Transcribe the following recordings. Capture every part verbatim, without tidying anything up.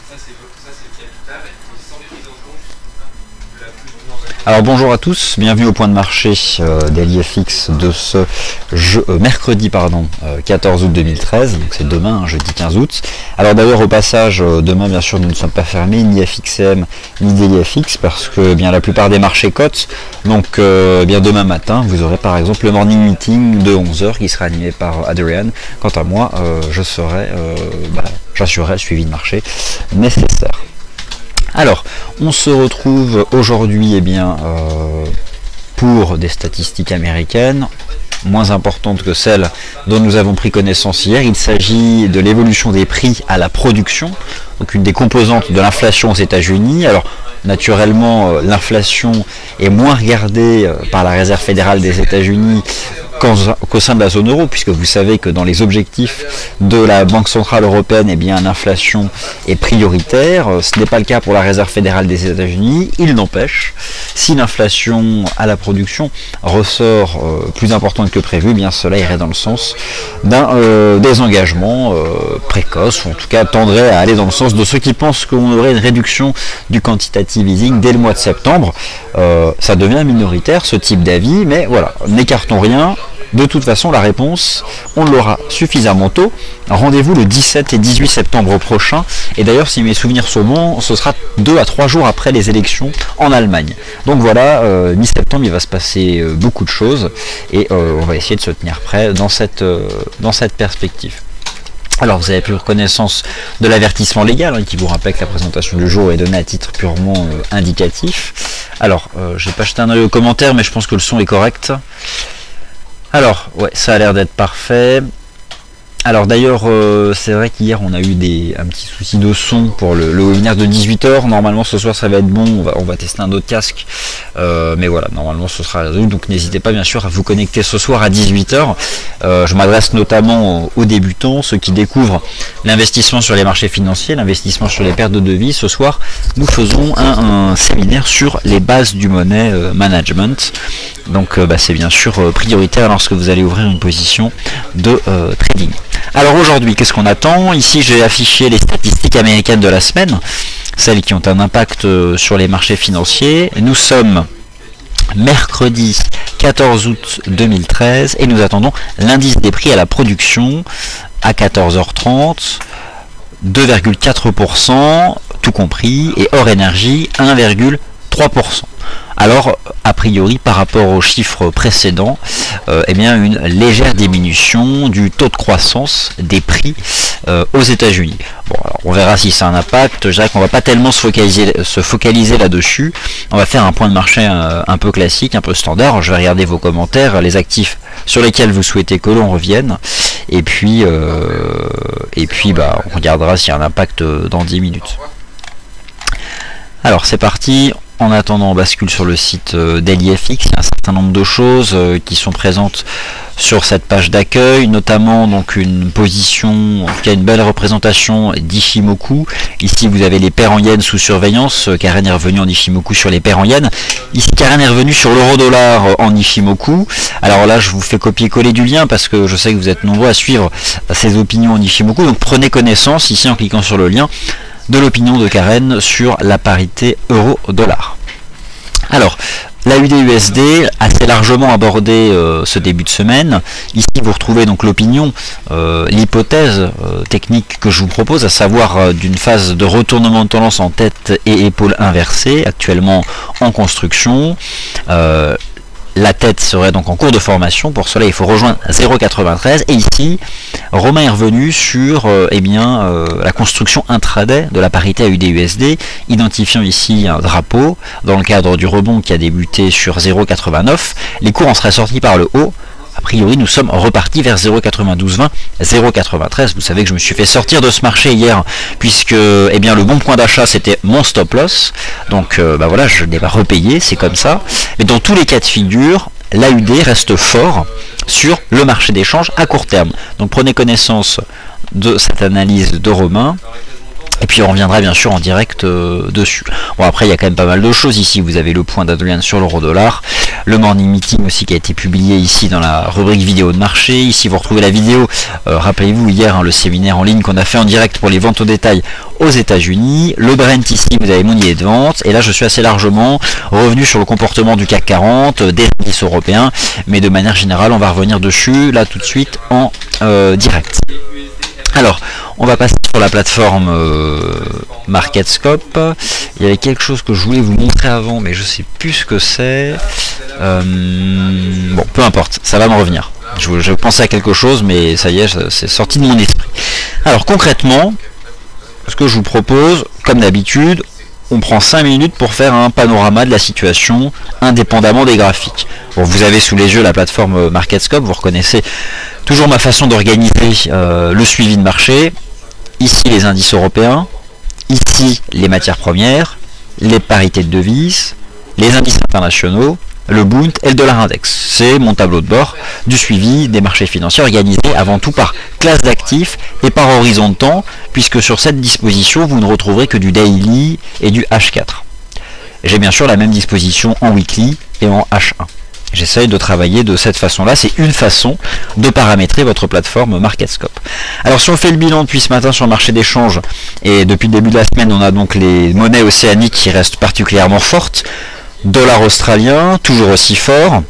Alors bonjour à tous, bienvenue au point de marché euh, Daily F X de ce jeu, euh, mercredi pardon, euh, quatorze août deux mille treize, donc c'est demain, hein, jeudi quinze août. Alors d'ailleurs au passage, euh, demain bien sûr nous ne sommes pas fermés, ni F X M ni Daily F X, parce que bien la plupart des marchés cotent, donc euh, bien demain matin vous aurez par exemple le morning meeting de onze heures qui sera animé par Adrian. Quant à moi, euh, je serai, euh, bah, j'assurerai le suivi de marché nécessaire. Alors, on se retrouve aujourd'hui eh bien, euh, pour des statistiques américaines, moins importantes que celles dont nous avons pris connaissance hier. Il s'agit de l'évolution des prix à la production, donc une des composantes de l'inflation aux États-Unis. Alors, naturellement, euh, l'inflation est moins regardée euh, par la Réserve fédérale des États-Unis qu'au sein de la zone euro, puisque vous savez que dans les objectifs de la Banque centrale européenne, eh bien l'inflation est prioritaire. Ce n'est pas le cas pour la Réserve fédérale des États-Unis. Il n'empêche, si l'inflation à la production ressort euh, plus importante que prévu, eh bien cela irait dans le sens d'un euh, désengagement euh, précoce, ou en tout cas tendrait à aller dans le sens de ceux qui pensent qu'on aurait une réduction du quantitative easing dès le mois de septembre. Euh, ça devient minoritaire ce type d'avis, mais voilà, n'écartons rien. De toute façon, la réponse, on l'aura suffisamment tôt. Rendez-vous le dix-sept et dix-huit septembre prochain. Et d'ailleurs, si mes souvenirs sont bons, ce sera deux à trois jours après les élections en Allemagne. Donc voilà, euh, mi-septembre, il va se passer euh, beaucoup de choses. Et euh, on va essayer de se tenir prêt dans cette, euh, dans cette perspective. Alors, vous avez pris connaissance de l'avertissement légal hein, qui vous rappelle que la présentation du jour est donnée à titre purement euh, indicatif. Alors, euh, j'ai pas jeté un œil aux commentaires, mais je pense que le son est correct. Alors, ouais, ça a l'air d'être parfait. Alors d'ailleurs, euh, c'est vrai qu'hier on a eu des, un petit souci de son pour le, le webinaire de dix-huit heures. Normalement ce soir ça va être bon, on va, on va tester un autre casque. Euh, mais voilà, normalement ce sera résolu. Donc n'hésitez pas bien sûr à vous connecter ce soir à dix-huit heures. Euh, je m'adresse notamment aux, aux débutants, ceux qui découvrent l'investissement sur les marchés financiers, l'investissement sur les pertes de devises. Ce soir, nous faisons un, un séminaire sur les bases du money euh, management. Donc euh, bah, c'est bien sûr euh, prioritaire lorsque vous allez ouvrir une position de euh, trading. Alors aujourd'hui, qu'est-ce qu'on attend? Ici, j'ai affiché les statistiques américaines de la semaine, celles qui ont un impact euh, sur les marchés financiers. Nous sommes mercredi quatorze août deux mille treize et nous attendons l'indice des prix à la production à quatorze heures trente, deux virgule quatre pour cent tout compris, et hors énergie un virgule trois pour cent. Alors, a priori, par rapport aux chiffres précédents, euh, eh bien, une légère diminution du taux de croissance des prix euh, aux États-Unis. Bon, alors, on verra si ça a un impact. Je dirais qu'on va pas tellement se focaliser, se focaliser là-dessus. On va faire un point de marché un, un peu classique, un peu standard. Alors, je vais regarder vos commentaires, les actifs sur lesquels vous souhaitez que l'on revienne, et puis, euh, et puis, bah, on regardera s'il y a un impact dans dix minutes. Alors, c'est parti. En attendant, on bascule sur le site euh, Daily F X. Il y a un certain nombre de choses euh, qui sont présentes sur cette page d'accueil, notamment donc une position, en tout cas une belle représentation d'Ichimoku. Ici, vous avez les paires en yens sous surveillance. Karen est revenu en Ichimoku sur les paires en yens. Ici, Karen est revenu sur l'euro-dollar en Ichimoku. Alors là, je vous fais copier-coller du lien parce que je sais que vous êtes nombreux à suivre ces opinions en Ichimoku. Donc prenez connaissance ici en cliquant sur le lien de l'opinion de Karen sur la parité euro-dollar. Alors, la U D U S D, assez largement abordé euh, ce début de semaine. Ici, vous retrouvez donc l'opinion, euh, l'hypothèse euh, technique que je vous propose, à savoir euh, d'une phase de retournement de tendance en tête et épaule inversée, actuellement en construction. Euh, La tête serait donc en cours de formation. Pour cela, il faut rejoindre zéro virgule quatre-vingt-treize. Et ici, Romain est revenu sur euh, eh bien, euh, la construction intraday de la parité à U D U S D, identifiant ici un drapeau dans le cadre du rebond qui a débuté sur zéro virgule quatre-vingt-neuf. Les cours en seraient sortis par le haut. A priori, nous sommes repartis vers zéro virgule quatre-vingt-douze vingt, zéro virgule quatre-vingt-treize. Vous savez que je me suis fait sortir de ce marché hier, puisque eh bien, le bon point d'achat, c'était mon stop loss. Donc, euh, bah voilà, je l'ai pas repayé, c'est comme ça. Mais dans tous les cas de figure, l'A U D reste fort sur le marché d'échange à court terme. Donc, prenez connaissance de cette analyse de Romain. Et puis on reviendra bien sûr en direct euh, dessus. Bon, après il y a quand même pas mal de choses ici. Vous avez le point d'Adrian sur l'euro dollar, le morning meeting aussi qui a été publié ici dans la rubrique vidéo de marché. Ici vous retrouvez la vidéo, euh, rappelez-vous hier hein, le séminaire en ligne qu'on a fait en direct pour les ventes au détail aux États-Unis. Le Brent ici, vous avez mon idée de vente. Et là je suis assez largement revenu sur le comportement du C A C quarante, euh, des indices européens, mais de manière générale on va revenir dessus là tout de suite en euh, direct. Alors, on va passer sur la plateforme euh, MarketScope. Il y avait quelque chose que je voulais vous montrer avant, mais je sais plus ce que c'est. Euh, bon, peu importe, ça va me revenir. Je, je pensais à quelque chose, mais ça y est, c'est sorti de mon esprit. Alors, concrètement, ce que je vous propose, comme d'habitude, on prend cinq minutes pour faire un panorama de la situation, indépendamment des graphiques. Bon, vous avez sous les yeux la plateforme MarketScope, vous reconnaissez toujours ma façon d'organiser euh, le suivi de marché. Ici les indices européens, ici les matières premières, les parités de devises, les indices internationaux, le Bund et le dollar index. C'est mon tableau de bord du suivi des marchés financiers organisé avant tout par classe d'actifs et par horizon de temps, puisque sur cette disposition vous ne retrouverez que du daily et du H quatre. J'ai bien sûr la même disposition en weekly et en H un. J'essaye de travailler de cette façon-là. C'est une façon de paramétrer votre plateforme MarketScope. Alors si on fait le bilan depuis ce matin sur le marché d'échange, et depuis le début de la semaine, on a donc les monnaies océaniques qui restent particulièrement fortes. Dollar australien, toujours aussi fort.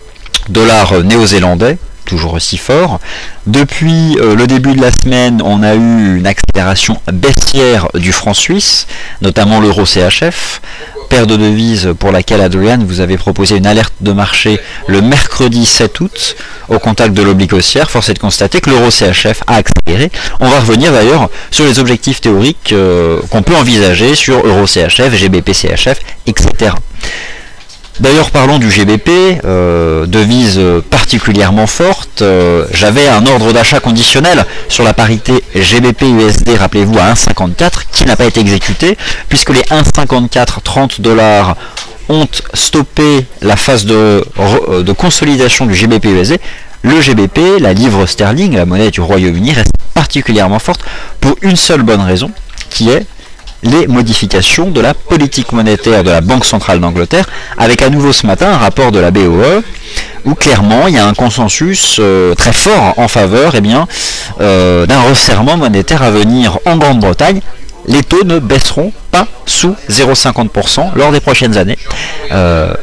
Dollar néo-zélandais, toujours aussi fort. Depuis euh, le début de la semaine, on a eu une accélération baissière du franc suisse, notamment l'euro C H F. Paire de devises pour laquelle Adrian vous avez proposé une alerte de marché le mercredi sept août au contact de l'oblique haussière. Force est de constater que l'euro C H F a accéléré. On va revenir d'ailleurs sur les objectifs théoriques euh, qu'on peut envisager sur euro C H F, G B P C H F, et cetera. D'ailleurs, parlons du G B P, euh, devise particulièrement forte. Euh, J'avais un ordre d'achat conditionnel sur la parité G B P U S D, rappelez-vous, à un virgule cinquante-quatre, qui n'a pas été exécuté, puisque les un virgule cinquante-quatre trente dollars ont stoppé la phase de, de consolidation du G B P U S D. Le G B P, la livre sterling, la monnaie du Royaume-Uni, reste particulièrement forte pour une seule bonne raison, qui est les modifications de la politique monétaire de la Banque centrale d'Angleterre, avec à nouveau ce matin un rapport de la B O E, où clairement il y a un consensus euh, très fort en faveur eh bien, euh, d'un resserrement monétaire à venir en Grande-Bretagne. Les taux ne baisseront pas sous zéro virgule cinquante pour cent lors des prochaines années. Euh,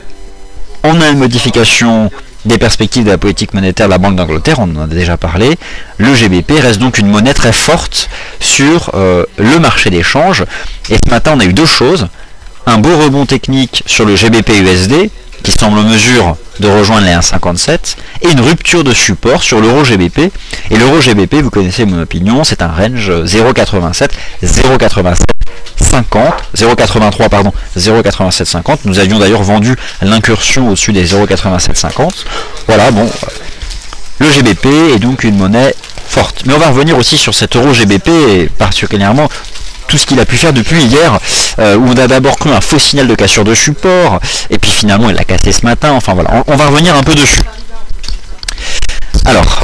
on a une modification des perspectives de la politique monétaire de la Banque d'Angleterre, on en a déjà parlé. Le G B P reste donc une monnaie très forte sur euh, le marché d'échange. Et ce matin, on a eu deux choses. Un beau rebond technique sur le G B P U S D, qui semble en mesure de rejoindre les un virgule cinquante-sept, et une rupture de support sur l'euro G B P. Et l'euro G B P, vous connaissez mon opinion, c'est un range zéro virgule quatre-vingt-sept, zéro virgule quatre-vingt-sept cinquante, zéro virgule quatre-vingt-trois pardon, zéro virgule quatre-vingt-sept cinquante. Nous avions d'ailleurs vendu l'incursion au-dessus des zéro virgule quatre-vingt-sept cinquante. Voilà, bon, le G B P est donc une monnaie forte. Mais on va revenir aussi sur cet euro G B P, et particulièrement tout ce qu'il a pu faire depuis hier, euh, où on a d'abord cru un faux signal de cassure de support, et puis finalement il l'a cassé ce matin. Enfin voilà, on, on va revenir un peu dessus. Alors,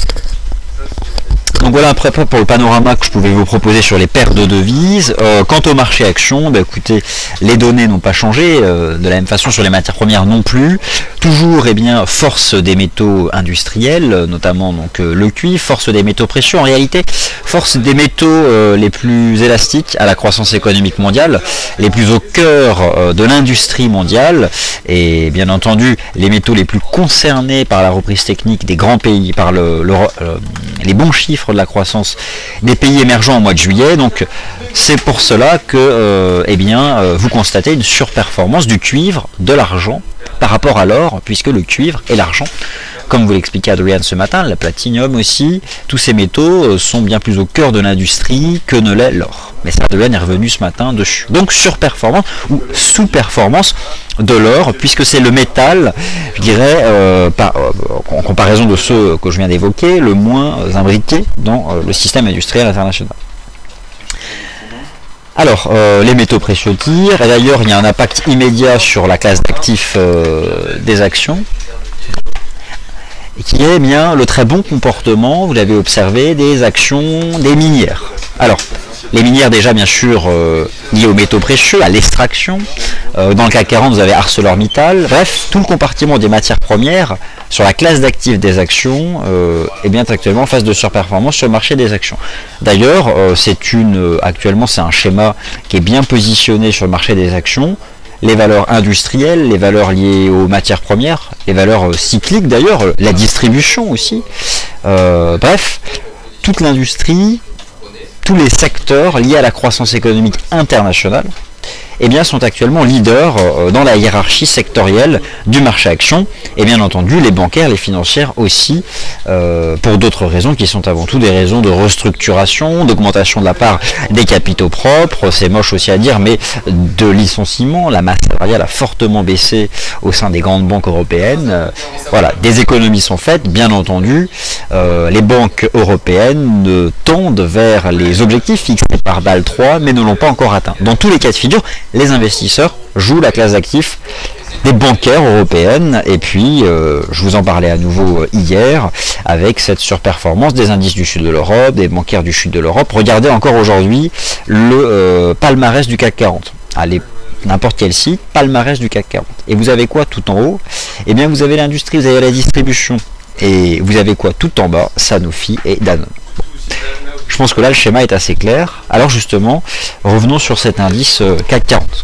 donc voilà après pour le panorama que je pouvais vous proposer sur les paires de devises. Euh, quant au marché action, bah, écoutez, les données n'ont pas changé, euh, de la même façon sur les matières premières non plus. Toujours eh bien, force des métaux industriels, notamment donc, euh, le cuivre, force des métaux précieux, en réalité force des métaux euh, les plus élastiques à la croissance économique mondiale, les plus au cœur euh, de l'industrie mondiale, et bien entendu les métaux les plus concernés par la reprise technique des grands pays, par le, le, euh, les bons chiffres de la croissance des pays émergents au mois de juillet. Donc c'est pour cela que euh, eh bien, euh, vous constatez une surperformance du cuivre, de l'argent par rapport à l'or, puisque le cuivre et l'argent, comme vous l'expliquait Adrian ce matin, la platinium aussi, tous ces métaux euh, sont bien plus au cœur de l'industrie que ne l'est l'or. Mais ça, Adrian est revenu ce matin dessus. Donc surperformance ou sous-performance de l'or, puisque c'est le métal, je dirais, euh, par, euh, en comparaison de ceux que je viens d'évoquer, le moins imbriqué dans euh, le système industriel international. Alors, euh, les métaux précieux tirent, et d'ailleurs il y a un impact immédiat sur la classe d'actifs euh, des actions, et qui est bien le très bon comportement, vous l'avez observé, des actions des minières. Alors, Les minières déjà bien sûr euh, liées aux métaux précieux, à l'extraction. Euh, dans le CAC quarante, vous avez ArcelorMittal. Bref, tout le compartiment des matières premières sur la classe d'actifs des actions euh, est bien actuellement en phase de surperformance sur le marché des actions. D'ailleurs, euh, c'est une euh, actuellement c'est un schéma qui est bien positionné sur le marché des actions. Les valeurs industrielles, les valeurs liées aux matières premières, les valeurs euh, cycliques d'ailleurs, euh, la distribution aussi. Euh, bref, toute l'industrie, tous les secteurs liés à la croissance économique internationale, eh bien, sont actuellement leaders euh, dans la hiérarchie sectorielle du marché action, et bien entendu les bancaires, les financières aussi, euh, pour d'autres raisons qui sont avant tout des raisons de restructuration, d'augmentation de la part des capitaux propres, c'est moche aussi à dire, mais de licenciement, la masse salariale a fortement baissé au sein des grandes banques européennes, euh, voilà, des économies sont faites, bien entendu, euh, les banques européennes tendent vers les objectifs fixés par Bâle trois, mais ne l'ont pas encore atteint. Dans tous les cas de figure, les investisseurs jouent la classe d'actifs des bancaires européennes, et puis euh, je vous en parlais à nouveau hier avec cette surperformance des indices du sud de l'Europe, des bancaires du sud de l'Europe. Regardez encore aujourd'hui le euh, palmarès du CAC quarante. Allez, n'importe quel site, palmarès du CAC quarante. Et vous avez quoi tout en haut? Eh bien vous avez l'industrie, vous avez la distribution. Et vous avez quoi tout en bas? Sanofi et Danone. Je pense que là le schéma est assez clair. Alors justement, revenons sur cet indice euh, CAC quarante.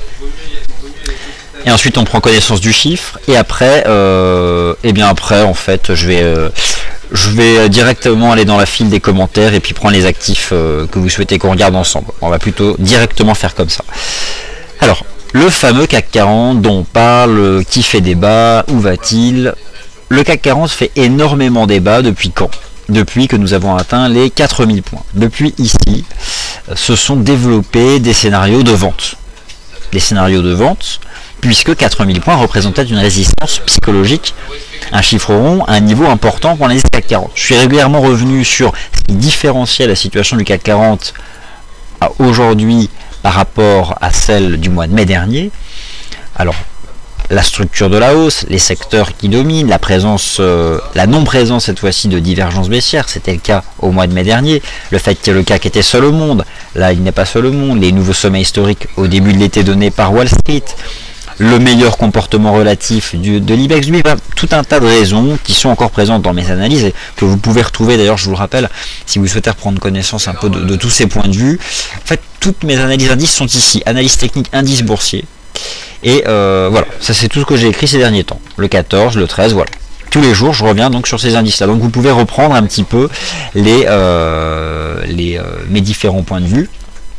Et ensuite on prend connaissance du chiffre, et après, euh, et bien après en fait je vais, euh, je vais directement aller dans la file des commentaires et puis prendre les actifs euh, que vous souhaitez qu'on regarde ensemble. On va plutôt directement faire comme ça. Alors, le fameux CAC quarante dont on parle, qui fait débat, où va-t-il? Le CAC quarante fait énormément débat depuis quand? Depuis que nous avons atteint les quatre mille points. Depuis ici, se sont développés des scénarios de vente. Des scénarios de vente, puisque quatre mille points représentaient une résistance psychologique, un chiffre rond, un niveau important pour l'indice CAC quarante. Je suis régulièrement revenu sur ce qui différenciait la situation du CAC quarante à aujourd'hui par rapport à celle du mois de mai dernier. Alors, la structure de la hausse, les secteurs qui dominent, la présence, euh, la non-présence cette fois-ci de divergence baissière, c'était le cas au mois de mai dernier, le fait que le C A C était seul au monde, là il n'est pas seul au monde, les nouveaux sommets historiques au début de l'été donnés par Wall Street, le meilleur comportement relatif du, de l'I B E X, tout un tas de raisons qui sont encore présentes dans mes analyses et que vous pouvez retrouver d'ailleurs, je vous le rappelle, si vous souhaitez reprendre connaissance un peu de, de tous ces points de vue. En fait, toutes mes analyses indices sont ici, analyse technique, indice boursier. Et euh, voilà, ça c'est tout ce que j'ai écrit ces derniers temps. Le quatorze, le treize, voilà. Tous les jours, je reviens donc sur ces indices-là. Donc vous pouvez reprendre un petit peu les, euh, les, euh, mes différents points de vue.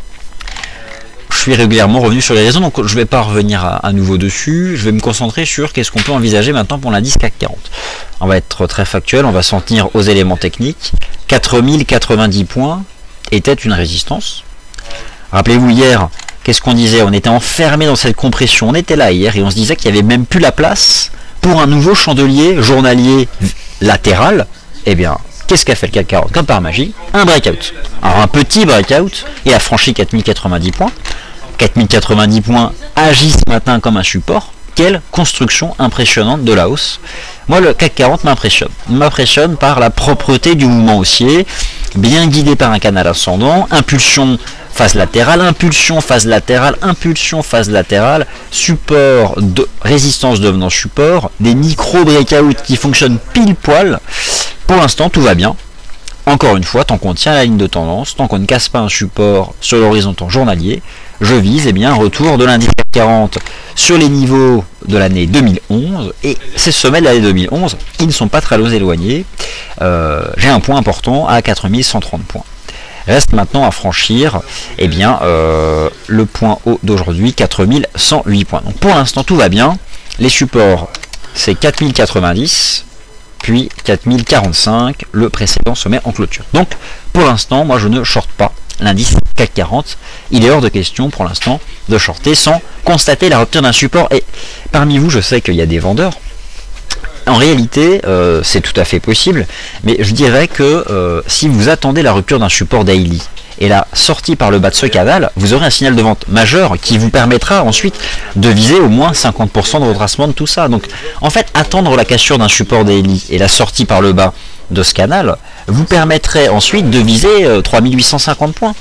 Je suis régulièrement revenu sur les raisons, donc je ne vais pas revenir à, à nouveau dessus. Je vais me concentrer sur qu'est-ce qu'on peut envisager maintenant pour l'indice CAC quarante. On va être très factuel, on va s'en tenir aux éléments techniques. quatre mille quatre-vingt-dix points était une résistance. Rappelez-vous hier, qu'est-ce qu'on disait? On était enfermé dans cette compression. On était là hier et on se disait qu'il n'y avait même plus la place pour un nouveau chandelier journalier latéral. Eh bien, qu'est-ce qu'a fait le CAC quarante? Comme par magie, un breakout. Alors un petit breakout, il a franchi quatre mille quatre-vingt-dix points. quatre mille quatre-vingt-dix points agit ce matin comme un support. Quelle construction impressionnante de la hausse. Moi, le CAC quarante m'impressionne. M'impressionne par la propreté du mouvement haussier, bien guidé par un canal ascendant, impulsion phase latérale, impulsion, phase latérale, impulsion, phase latérale, support, de résistance devenant support, des micro-breakouts qui fonctionnent pile poil. Pour l'instant, tout va bien. Encore une fois, tant qu'on tient la ligne de tendance, tant qu'on ne casse pas un support sur l'horizon temps journalier, je vise eh bien, un retour de l'indice CAC quarante sur les niveaux de l'année deux mille onze, et ces sommets de l'année deux mille onze, ils ne sont pas très éloignés. Euh, j'ai un point important à quatre mille cent trente points. Reste maintenant à franchir eh bien, euh, le point haut d'aujourd'hui, quatre mille cent huit points. Donc pour l'instant, tout va bien. Les supports, c'est quatre mille quatre-vingt-dix, puis quatre mille quarante-cinq, le précédent sommet en clôture. Donc pour l'instant, moi je ne shorte pas l'indice CAC quarante. Il est hors de question pour l'instant de shorter sans constater la rupture d'un support. Et parmi vous, je sais qu'il y a des vendeurs. En réalité, euh, c'est tout à fait possible, mais je dirais que euh, si vous attendez la rupture d'un support daily et la sortie par le bas de ce canal, vous aurez un signal de vente majeur qui vous permettra ensuite de viser au moins cinquante pour cent de retracement de tout ça. Donc en fait, attendre la cassure d'un support daily et la sortie par le bas de ce canal vous permettrait ensuite de viser euh, trois mille huit cent cinquante points.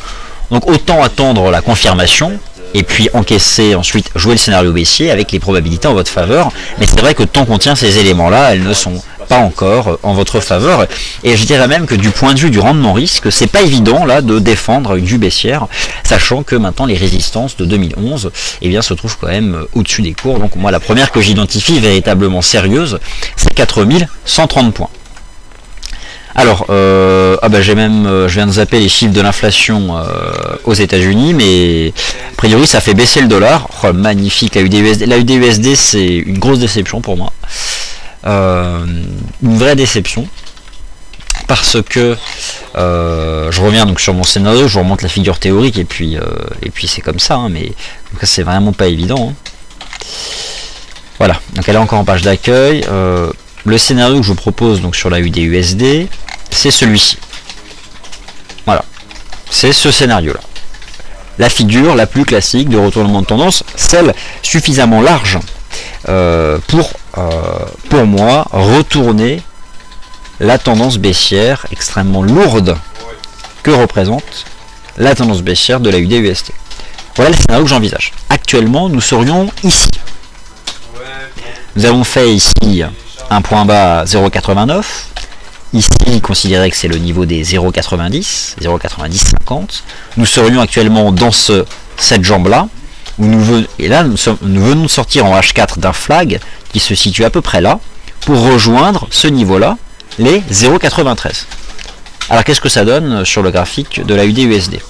Donc autant attendre la confirmation et puis encaisser, ensuite jouer le scénario baissier avec les probabilités en votre faveur. Mais c'est vrai que tant qu'on tient ces éléments-là, elles ne sont pas encore en votre faveur. Et je dirais même que du point de vue du rendement risque, c'est pas évident là de défendre une vue baissière, sachant que maintenant les résistances de deux mille onze eh bien, se trouvent quand même au-dessus des cours. Donc moi la première que j'identifie véritablement sérieuse, c'est quatre mille cent trente points. Alors, euh, ah bah j'ai même, euh, je viens de zapper les chiffres de l'inflation euh, aux États-Unis, mais a priori ça fait baisser le dollar. Oh, magnifique, la U D U S D. La U D U S D c'est une grosse déception pour moi, euh, une vraie déception, parce que euh, je reviens donc sur mon scénario, je vous remonte la figure théorique et puis euh, et puis c'est comme ça, hein, mais c'est vraiment pas évident. Hein. Voilà, donc elle est encore en page d'accueil. Euh, le scénario que je vous propose donc sur la U D U S D, c'est celui-ci. Voilà, c'est ce scénario-là. La figure la plus classique de retournement de tendance, celle suffisamment large euh, pour, euh, pour moi, retourner la tendance baissière extrêmement lourde que représente la tendance baissière de la U D U S D. Voilà le scénario que j'envisage. Actuellement, nous serions ici. Nous avons fait ici un point bas à zéro virgule quatre-vingt-neuf. Ici, considérez que c'est le niveau des zéro virgule quatre-vingt-dix, zéro virgule quatre-vingt-dix cinquante. Nous serions actuellement dans ce, cette jambe-là. Et là, nous, sommes, nous venons de sortir en H quatre d'un flag qui se situe à peu près là, pour rejoindre ce niveau-là, les zéro virgule quatre-vingt-treize. Alors, qu'est-ce que ça donne sur le graphique de la U D U S D?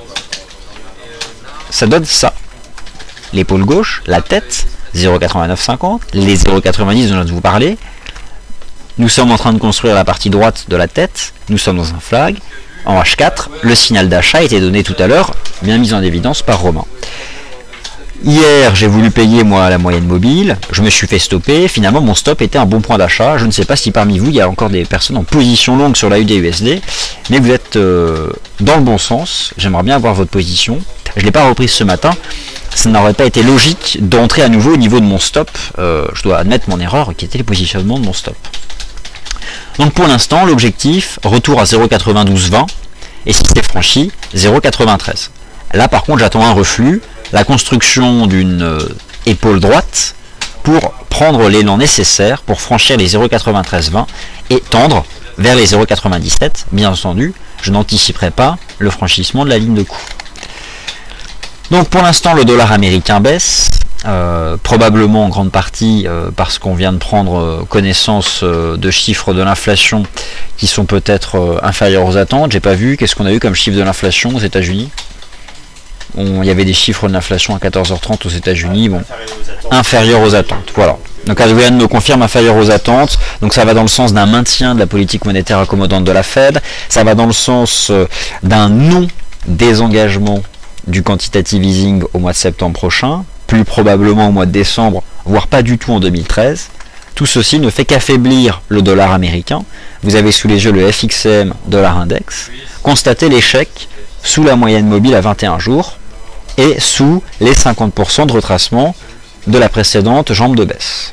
Ça donne ça. L'épaule gauche, la tête, zéro virgule quatre-vingt-neuf cinquante, les zéro virgule quatre-vingt-dix dont je viens de vous parler. Nous sommes en train de construire la partie droite de la tête, nous sommes dans un flag, en H quatre, le signal d'achat a été donné tout à l'heure, bien mis en évidence par Romain. Hier, j'ai voulu payer moi la moyenne mobile, je me suis fait stopper, finalement mon stop était un bon point d'achat. Je ne sais pas si parmi vous, il y a encore des personnes en position longue sur la U D U S D, mais vous êtes euh, dans le bon sens, j'aimerais bien avoir votre position. Je ne l'ai pas reprise ce matin, ça n'aurait pas été logique d'entrer à nouveau au niveau de mon stop, euh, je dois admettre mon erreur qui était le positionnement de mon stop. Donc pour l'instant, l'objectif, retour à zéro virgule quatre-vingt-douze vingt, et si c'est franchi, zéro virgule quatre-vingt-treize. Là par contre, j'attends un reflux, la construction d'une euh, épaule droite, pour prendre l'élan nécessaire pour franchir les zéro virgule quatre-vingt-treize vingt et tendre vers les zéro virgule quatre-vingt-dix-sept. Bien entendu, je n'anticiperai pas le franchissement de la ligne de coup. Donc pour l'instant, le dollar américain baisse. Euh, probablement en grande partie euh, parce qu'on vient de prendre euh, connaissance euh, de chiffres de l'inflation qui sont peut-être euh, inférieurs aux attentes. J'ai pas vu, qu'est-ce qu'on a eu comme chiffre de l'inflation aux États-Unis? Il y avait des chiffres de l'inflation à quatorze heures trente aux États-Unis, bon, inférieurs aux attentes. Voilà. Donc Adrian me confirme inférieur aux attentes, donc ça va dans le sens d'un maintien de la politique monétaire accommodante de la Fed, ça va dans le sens euh, d'un non-désengagement du quantitative easing au mois de septembre prochain, plus probablement au mois de décembre, voire pas du tout en deux mille treize. Tout ceci ne fait qu'affaiblir le dollar américain. Vous avez sous les yeux le F X M dollar index. Constatez l'échec sous la moyenne mobile à vingt et un jours et sous les cinquante pour cent de retracement de la précédente jambe de baisse.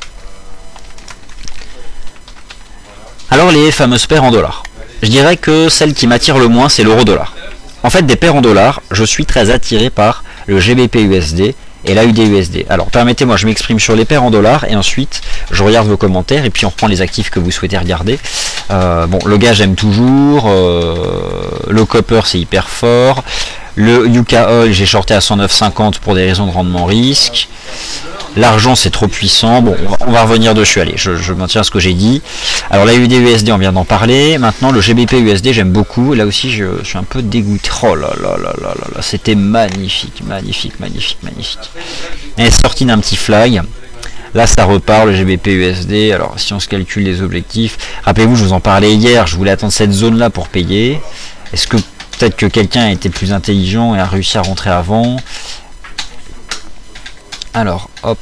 Alors les fameuses paires en dollars. Je dirais que celle qui m'attire le moins, c'est l'euro-dollar. En fait, des paires en dollars, je suis très attiré par le G B P U S D et la U D U S D. Alors permettez-moi, je m'exprime sur les paires en dollars et ensuite je regarde vos commentaires et puis on reprend les actifs que vous souhaitez regarder. Euh, bon, le gaz j'aime toujours, euh, le copper c'est hyper fort, le U K Oil j'ai shorté à cent neuf cinquante pour des raisons de rendement risque. L'argent c'est trop puissant, bon on va, on va revenir dessus, allez, je, je maintiens ce que j'ai dit. Alors la U D U S D on vient d'en parler, maintenant le G B P U S D j'aime beaucoup, là aussi je, je suis un peu dégoûté, oh là là là là là là, c'était magnifique, magnifique, magnifique, magnifique. Elle est sortie d'un petit flag, là ça repart le G B P U S D, alors si on se calcule les objectifs, rappelez-vous je vous en parlais hier, je voulais attendre cette zone là pour payer, est-ce que peut-être que quelqu'un a été plus intelligent et a réussi à rentrer avant? Alors, hop.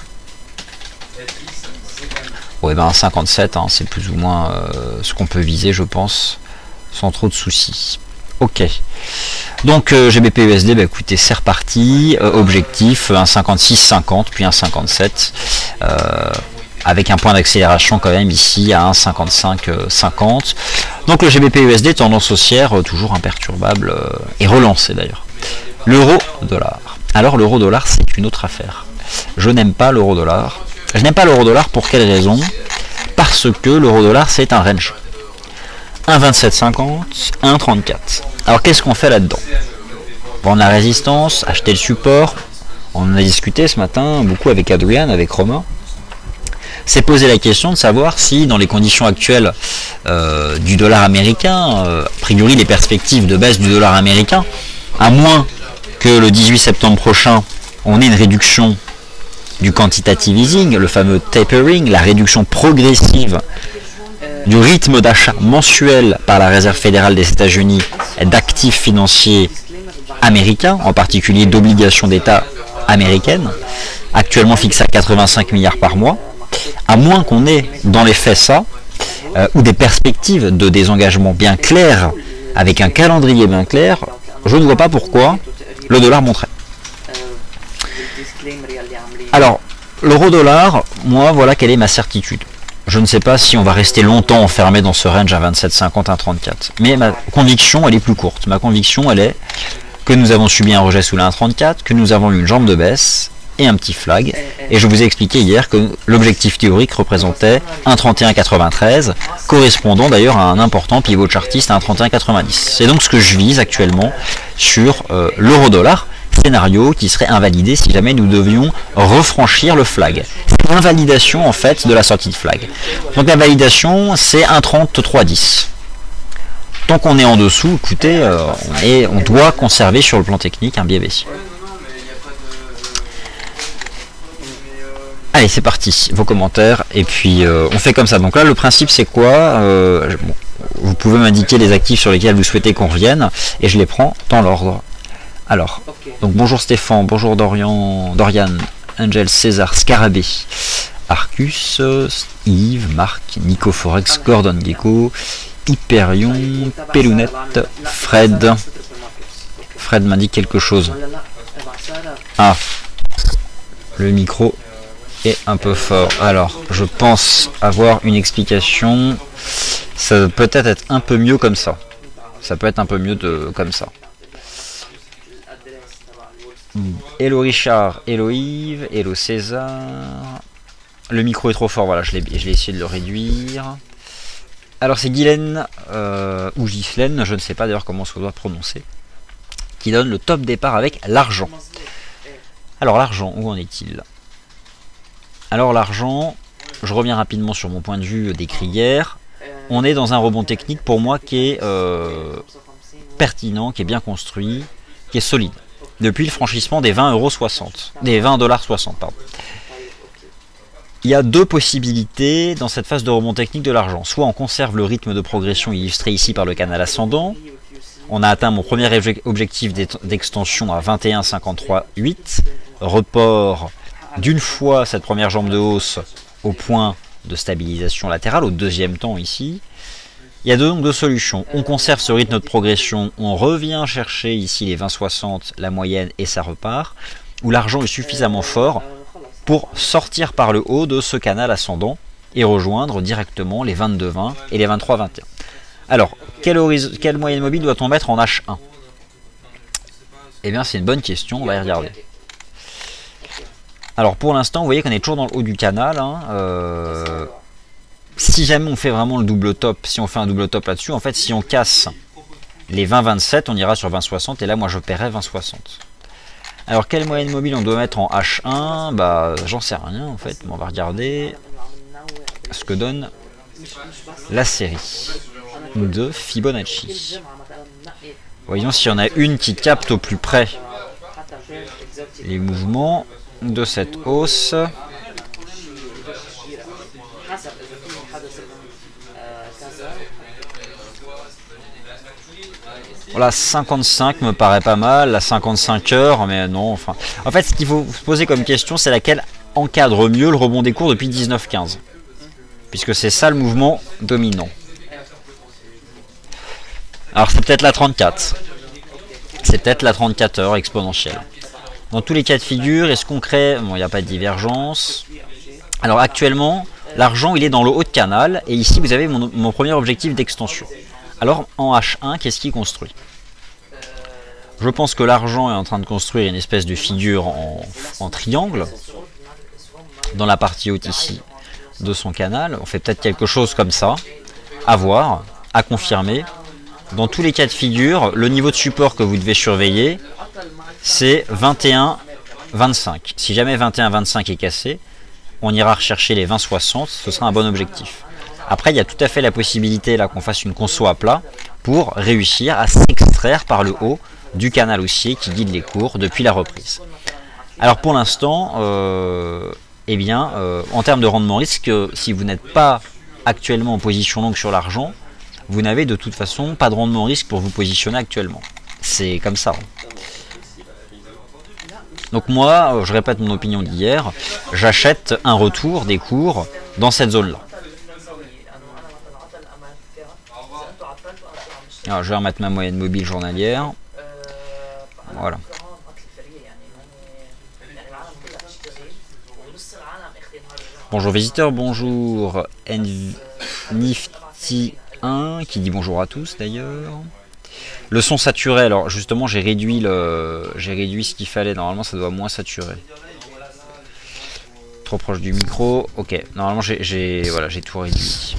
Ouais, ben cinquante-sept, hein, c'est plus ou moins euh, ce qu'on peut viser, je pense, sans trop de soucis. Ok. Donc, euh, G B P U S D, bah, écoutez, c'est reparti. Euh, objectif, un cinquante-six cinquante, puis un cinquante-sept. Euh, avec un point d'accélération quand même ici à un virgule cinquante-cinq cinquante. Donc le G B P U S D tendance haussière, euh, toujours imperturbable euh, et relancé d'ailleurs. L'euro-dollar. Alors l'euro-dollar, c'est une autre affaire. Je n'aime pas l'euro-dollar. Je n'aime pas l'euro-dollar pour quelle raison? Parce que l'euro-dollar, c'est un range. un virgule vingt-sept cinquante, un virgule trente-quatre. Alors qu'est-ce qu'on fait là-dedans? Vendre la résistance, acheter le support. On en a discuté ce matin beaucoup avec Adrian, avec Romain. C'est poser la question de savoir si, dans les conditions actuelles euh, du dollar américain, euh, a priori les perspectives de baisse du dollar américain, à moins que le dix-huit septembre prochain, on ait une réduction du quantitative easing, le fameux tapering, la réduction progressive du rythme d'achat mensuel par la Réserve fédérale des États-Unis d'actifs financiers américains, en particulier d'obligations d'État américaines, actuellement fixées à quatre-vingt-cinq milliards par mois, à moins qu'on ait dans les faits ça, euh, ou des perspectives de désengagement bien claires, avec un calendrier bien clair, je ne vois pas pourquoi le dollar monterait. Alors, l'euro-dollar, moi, voilà quelle est ma certitude. Je ne sais pas si on va rester longtemps enfermé dans ce range à vingt-sept cinquante, un virgule trente-quatre. Mais ma conviction, elle est plus courte. Ma conviction, elle est que nous avons subi un rejet sous la un virgule trente-quatre, que nous avons eu une jambe de baisse et un petit flag. Et je vous ai expliqué hier que l'objectif théorique représentait un virgule trente et un quatre-vingt-treize, correspondant d'ailleurs à un important pivot chartiste à un virgule trente et un quatre-vingt-dix. C'est donc ce que je vise actuellement sur euh, l'euro-dollar. Scénario qui serait invalidé si jamais nous devions refranchir le flag. C'est l'invalidation en fait de la sortie de flag. Donc la validation c'est un virgule trente-trois dix. Tant qu'on est en dessous, écoutez, euh, on, est, on doit conserver sur le plan technique un biais baissier. Allez, c'est parti, vos commentaires, et puis euh, on fait comme ça. Donc là, le principe c'est quoi euh, bon, vous pouvez m'indiquer les actifs sur lesquels vous souhaitez qu'on revienne, et je les prends dans l'ordre. Alors, donc bonjour Stéphane, bonjour Dorian, Dorian, Angel, César, Scarabée, Arcus, Yves, Marc, Nico Forex, Gordon Gecko, Hyperion, Pelounette, Fred. Fred m'indique quelque chose. Ah, le micro est un peu fort. Alors, je pense avoir une explication. Ça peut peut-être être un peu mieux comme ça. Ça peut être un peu mieux de comme ça. Hello Richard, hello Yves, hello César. Le micro est trop fort, voilà, je l'ai je vais essayer de le réduire. Alors c'est Guylaine, euh, ou Ghislaine, je ne sais pas d'ailleurs comment on doit prononcer, qui donne le top départ avec l'argent. Alors l'argent, où en est-il? Alors l'argent, je reviens rapidement sur mon point de vue décrit hier. On est dans un rebond technique pour moi qui est euh, pertinent, qui est bien construit, qui est solide. Depuis le franchissement des vingt euros soixante, des vingt dollars soixante, pardon. Il y a deux possibilités dans cette phase de rebond technique de l'argent. Soit on conserve le rythme de progression illustré ici par le canal ascendant. On a atteint mon premier objectif d'extension à vingt et un virgule cinquante-trois huit. Report d'une fois cette première jambe de hausse au point de stabilisation latérale, au deuxième temps ici. Il y a donc deux solutions. On conserve ce rythme de progression, on revient chercher ici les vingt soixante, la moyenne, et ça repart. Où l'argent est suffisamment fort pour sortir par le haut de ce canal ascendant et rejoindre directement les vingt-deux vingt et les vingt-trois vingt et un. Alors, quelle, quelle moyenne mobile doit-on mettre en H un? Eh bien, c'est une bonne question, on va y regarder. Alors, pour l'instant, vous voyez qu'on est toujours dans le haut du canal. Hein, euh, si jamais on fait vraiment le double top, si on fait un double top là-dessus, en fait, si on casse les vingt vingt-sept, on ira sur vingt soixante, et là, moi, je paierai vingt soixante. Alors, quelle moyenne mobile on doit mettre en H un? Bah, j'en sais rien, en fait. Mais on va regarder ce que donne la série de Fibonacci. Voyons s'il y en a une qui capte au plus près les mouvements de cette hausse. Voilà, cinquante-cinq me paraît pas mal, la cinquante-cinq heures, mais non, enfin... En fait, ce qu'il faut se poser comme question, c'est laquelle encadre mieux le rebond des cours depuis dix-neuf quinze. Puisque c'est ça le mouvement dominant. Alors c'est peut-être la trente-quatre. C'est peut-être la trente-quatre heures exponentielle. Dans tous les cas de figure, est-ce qu'on crée... Bon, il n'y a pas de divergence. Alors actuellement, L'argent, il est dans le haut de canal, et ici, vous avez mon, mon premier objectif d'extension. Alors, en H un, qu'est-ce qu'il construit? Je pense que l'argent est en train de construire une espèce de figure en, en triangle, dans la partie haute ici de son canal. On fait peut-être quelque chose comme ça, à voir, à confirmer. Dans tous les cas de figure, le niveau de support que vous devez surveiller, c'est vingt et un vingt-cinq. Si jamais vingt et un vingt-cinq est cassé, on ira rechercher les vingt soixante, ce sera un bon objectif. Après, il y a tout à fait la possibilité là qu'on fasse une conso à plat pour réussir à s'extraire par le haut du canal haussier qui guide les cours depuis la reprise. Alors pour l'instant, euh, eh bien, euh, en termes de rendement risque, si vous n'êtes pas actuellement en position longue sur l'argent, vous n'avez de toute façon pas de rendement risque pour vous positionner actuellement. C'est comme ça. Donc moi, je répète mon opinion d'hier, j'achète un retour des cours dans cette zone-là. Alors je vais remettre ma moyenne mobile journalière. Voilà. Bonjour visiteurs, bonjour Nifty un qui dit bonjour à tous d'ailleurs. Le son saturé, alors justement j'ai réduit le j'ai réduit ce qu'il fallait, normalement ça doit moins saturer. Trop proche du micro, ok, normalement j'ai voilà, j'ai tout réduit.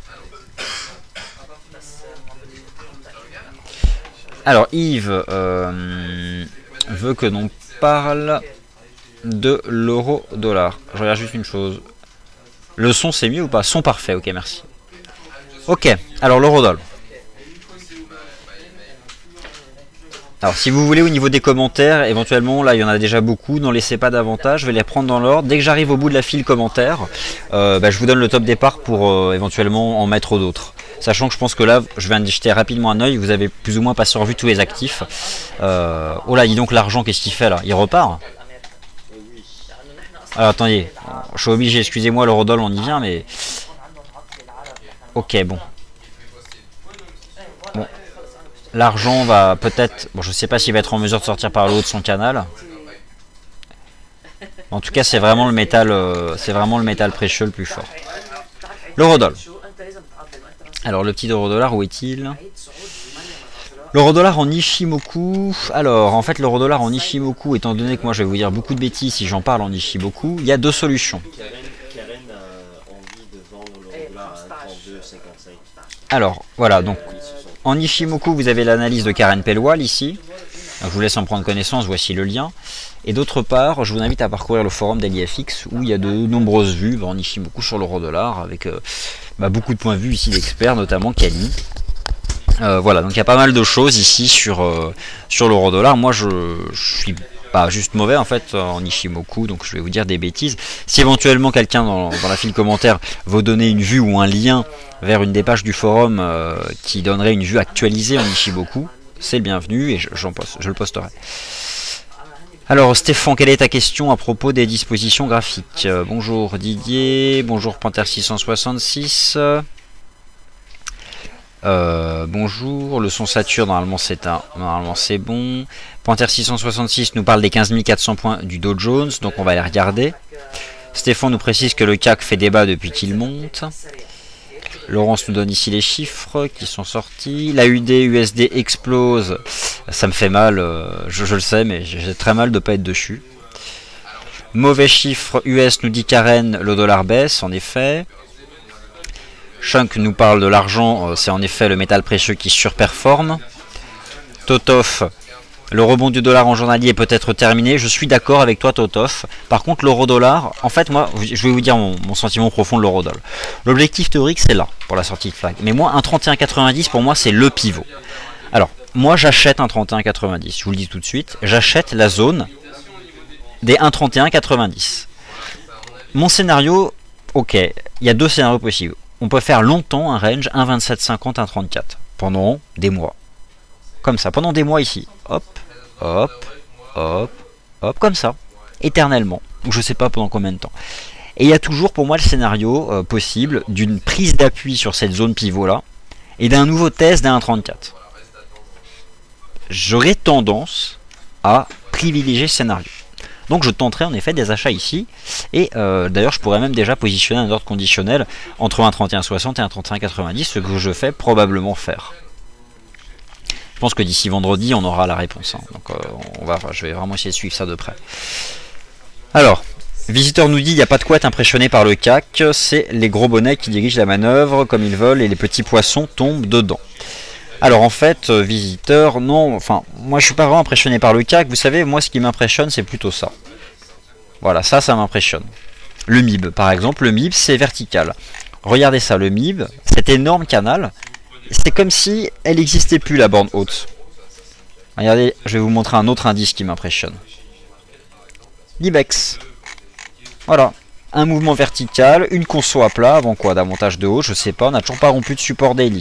Alors Yves euh, veut que l'on parle de l'euro dollar. Je regarde juste une chose. Le son c'est mieux ou pas? Son parfait, ok merci. Ok, alors l'euro dollar. Alors si vous voulez au niveau des commentaires, éventuellement là il y en a déjà beaucoup, n'en laissez pas davantage, je vais les reprendre dans l'ordre. Dès que j'arrive au bout de la file commentaires, euh, bah, je vous donne le top départ pour euh, éventuellement en mettre d'autres. Sachant que je pense que là, je viens de jeter rapidement un œil, vous avez plus ou moins passé en revue tous les actifs. Euh, oh là, dis donc l'argent, qu'est-ce qu'il fait là? Il repart? Alors attendez, je suis obligé, excusez-moi, l'eurodoll on y vient, mais... Ok, bon. Bon. L'argent va peut-être... Bon, je sais pas s'il va être en mesure de sortir par le haut de son canal. En tout cas, c'est vraiment le métal, euh, c'est vraiment le métal précieux le plus fort. L'eurodoll. Alors, le petit euro-dollar, où est-il? L'euro-dollar en Ishimoku. Alors, en fait, l'euro-dollar en Ishimoku, étant donné que moi, je vais vous dire beaucoup de bêtises si j'en parle en Ishimoku, il y a deux solutions. Alors, voilà, donc, en Ishimoku, vous avez l'analyse de Karen Pellwal, ici. Donc, je vous laisse en prendre connaissance, voici le lien. Et d'autre part, je vous invite à parcourir le forum d'L I F X, où il y a de nombreuses vues en Ishimoku sur l'euro-dollar, avec euh, bah, beaucoup de points de vue ici d'experts, notamment Kali. Euh, voilà, donc il y a pas mal de choses ici sur, euh, sur l'euro-dollar. Moi, je, je suis pas juste mauvais en fait en Ishimoku, donc je vais vous dire des bêtises. Si éventuellement quelqu'un dans, dans la file commentaire veut donner une vue ou un lien vers une des pages du forum euh, qui donnerait une vue actualisée en Ishimoku, c'est le bienvenu et je, j'en poste, je le posterai. Alors Stéphane, quelle est ta question à propos des dispositions graphiques? euh, Bonjour Didier, bonjour Panther six cent soixante-six. Euh, bonjour, le son sature, normalement c'est un, normalement c'est bon. Panther six cent soixante-six nous parle des quinze mille quatre cents points du Dow Jones, donc on va les regarder. Stéphane nous précise que le C A C fait débat depuis qu'il monte. Laurence nous donne ici les chiffres qui sont sortis. La U D U S D explose, ça me fait mal, euh, je, je le sais, mais j'ai très mal de ne pas être dessus. Mauvais chiffre U S nous dit Karen, le dollar baisse, en effet. Shunk nous parle de l'argent, c'est en effet le métal précieux qui surperforme. Totov, le rebond du dollar en journalier est peut-être terminé. Je suis d'accord avec toi Totov. Par contre l'euro-dollar, en fait moi, je vais vous dire mon, mon sentiment profond de l'euro-dollar. L'objectif théorique c'est là, pour la sortie de flag. Mais moi un trente et un quatre-vingt-dix pour moi c'est le pivot. Alors, moi j'achète un trente et un quatre-vingt-dix, je vous le dis tout de suite. J'achète la zone des un trente et un quatre-vingt-dix. Mon scénario, ok, il y a deux scénarios possibles. On peut faire longtemps un range un vingt-sept cinquante, un trente-quatre pendant des mois. Comme ça, pendant des mois ici. Hop, hop, hop, hop, comme ça. Éternellement. Je sais pas pendant combien de temps. Et il y a toujours pour moi le scénario euh, possible d'une prise d'appui sur cette zone pivot là et d'un nouveau test d'un un trente-quatre. J'aurais tendance à privilégier ce scénario. Donc je tenterai en effet des achats ici. Et euh, d'ailleurs je pourrais même déjà positionner un ordre conditionnel entre un trente et un soixante et un trente et un quatre-vingt-dix, ce que je fais probablement faire. Je pense que d'ici vendredi on aura la réponse. Hein. Donc euh, on va, enfin, je vais vraiment essayer de suivre ça de près. Alors, Visiteur nous dit il n'y a pas de quoi être impressionné par le C A C, c'est les gros bonnets qui dirigent la manœuvre comme ils veulent et les petits poissons tombent dedans. Alors en fait, euh, Visiteur, non, enfin, moi je suis pas vraiment impressionné par le C A C, vous savez, moi ce qui m'impressionne c'est plutôt ça. Voilà, ça, ça m'impressionne. Le M I B, par exemple, le M I B c'est vertical. Regardez ça, le M I B, cet énorme canal, c'est comme si elle n'existait plus la borne haute. Regardez, je vais vous montrer un autre indice qui m'impressionne. L'Ibex. Voilà, un mouvement vertical, une conso à plat, avant quoi, davantage de haut, je sais pas, on n'a toujours pas rompu de support daily.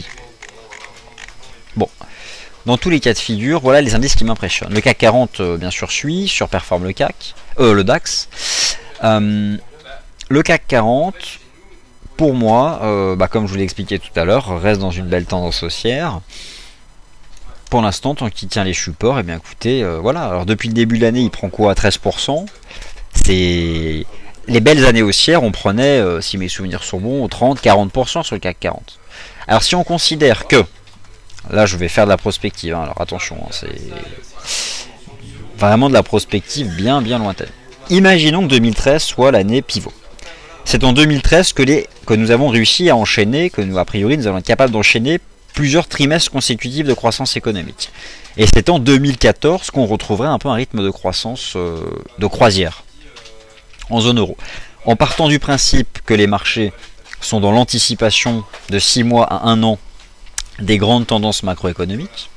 Bon, dans tous les cas de figure, voilà les indices qui m'impressionnent. Le C A C quarante, euh, bien sûr, suit, surperforme le C A C, euh, le DAX. Euh, le C A C quarante, pour moi, euh, bah, comme je vous l'ai expliqué tout à l'heure, reste dans une belle tendance haussière. Pour l'instant, tant qu'il tient les supports, et eh bien écoutez, euh, voilà. Alors depuis le début de l'année, il prend quoi à treize pour cent. C'est les belles années haussières, on prenait, euh, si mes souvenirs sont bons, trente à quarante pour cent sur le C A C quarante. Alors si on considère que, là je vais faire de la prospective, hein, alors attention, hein, c'est vraiment de la prospective bien bien lointaine. Imaginons que deux mille treize soit l'année pivot. C'est en deux mille treize que, les, que nous avons réussi à enchaîner, que nous a priori nous allons être capables d'enchaîner plusieurs trimestres consécutifs de croissance économique. Et c'est en deux mille quatorze qu'on retrouverait un peu un rythme de croissance euh, de croisière en zone euro. En partant du principe que les marchés sont dans l'anticipation de six mois à un an des grandes tendances macroéconomiques,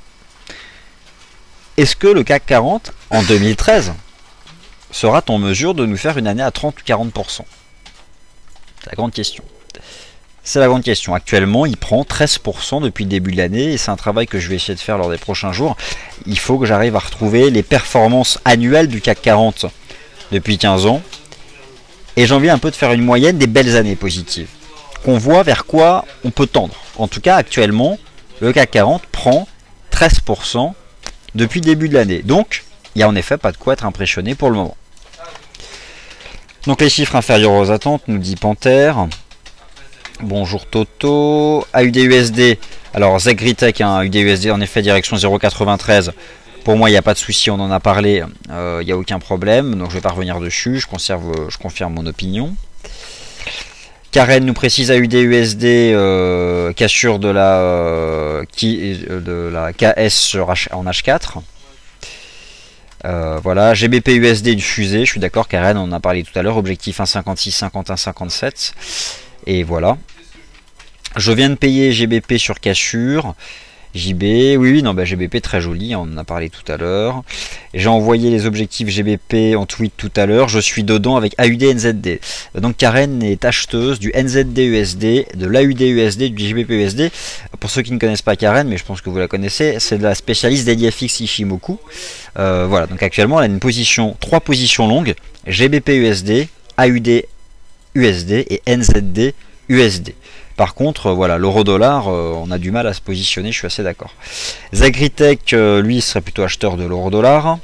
est-ce que le C A C quarante en deux mille treize sera en mesure de nous faire une année à trente ou quarante pour cent? C'est la grande question. C'est la grande question. Actuellement, il prend treize pour cent depuis le début de l'année et c'est un travail que je vais essayer de faire lors des prochains jours. Il faut que j'arrive à retrouver les performances annuelles du C A C quarante depuis quinze ans. Et j'ai envie un peu de faire une moyenne des belles années positives. Qu'on voit vers quoi on peut tendre. En tout cas, actuellement, le C A C quarante prend treize pour cent depuis le début de l'année. Donc, il n'y a en effet pas de quoi être impressionné pour le moment. Donc les chiffres inférieurs aux attentes, nous dit Panthère. Bonjour Toto. A U D U S D. Alors Zegritech, hein, A U D U S D en effet direction zéro virgule quatre-vingt-treize. Pour moi, il n'y a pas de souci, on en a parlé, euh, il n'y a aucun problème, donc je ne vais pas revenir dessus, je, conserve, je confirme mon opinion. Karen nous précise A U D U S D, euh, cassure de la, euh, qui, de la K S sur H, en H quatre. Euh, voilà, G B P U S D une fusée, je suis d'accord Karen, on en a parlé tout à l'heure, objectif un virgule cinquante-six, cinquante et un, cinquante-sept. Et voilà. Je viens de payer G B P sur cassure. J B, oui, oui, non, bah G B P très joli, on en a parlé tout à l'heure. J'ai envoyé les objectifs G B P en tweet tout à l'heure, je suis dedans avec A U D N Z D. Donc Karen est acheteuse du N Z D U S D, de l'A U D U S D, du G B P U S D. Pour ceux qui ne connaissent pas Karen, mais je pense que vous la connaissez, c'est de la spécialiste d'L I F X Ishimoku. Euh, voilà, donc actuellement elle a une position, trois positions longues, G B P U S D, A U D U S D et N Z D U S D. Par contre, voilà, l'euro-dollar, euh, on a du mal à se positionner, je suis assez d'accord. Zegritech, euh, lui, serait plutôt acheteur de l'euro-dollar.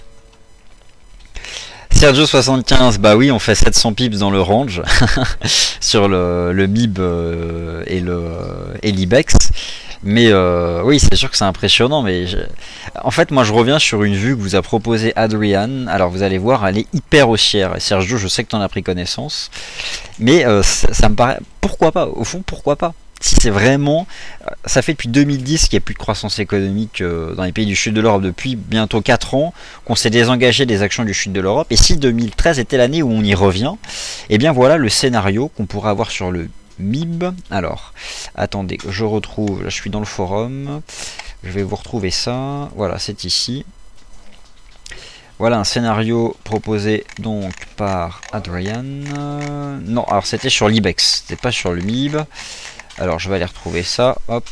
Sergio soixante-quinze, bah oui, on fait sept cents pips dans le range sur le, le M I B euh, et le et l'Ibex. Mais euh, oui, c'est sûr que c'est impressionnant. Mais je... en fait, moi, je reviens sur une vue que vous a proposé Adrian. Alors, vous allez voir, elle est hyper haussière. Et Sergio, je sais que tu en as pris connaissance. Mais euh, ça, ça me paraît... Pourquoi pas? Au fond, pourquoi pas? Si c'est vraiment... Ça fait depuis deux mille dix qu'il n'y a plus de croissance économique euh, dans les pays du sud de l'Europe. Depuis bientôt quatre ans qu'on s'est désengagé des actions du sud de l'Europe. Et si deux mille treize était l'année où on y revient, eh bien voilà le scénario qu'on pourrait avoir sur le M I B. Alors, attendez, je retrouve, là je suis dans le forum, je vais vous retrouver ça, voilà, c'est ici. Voilà un scénario proposé donc par Adrian. Non, alors c'était sur l'Ibex, c'était pas sur le M I B. Alors je vais aller retrouver ça, hop.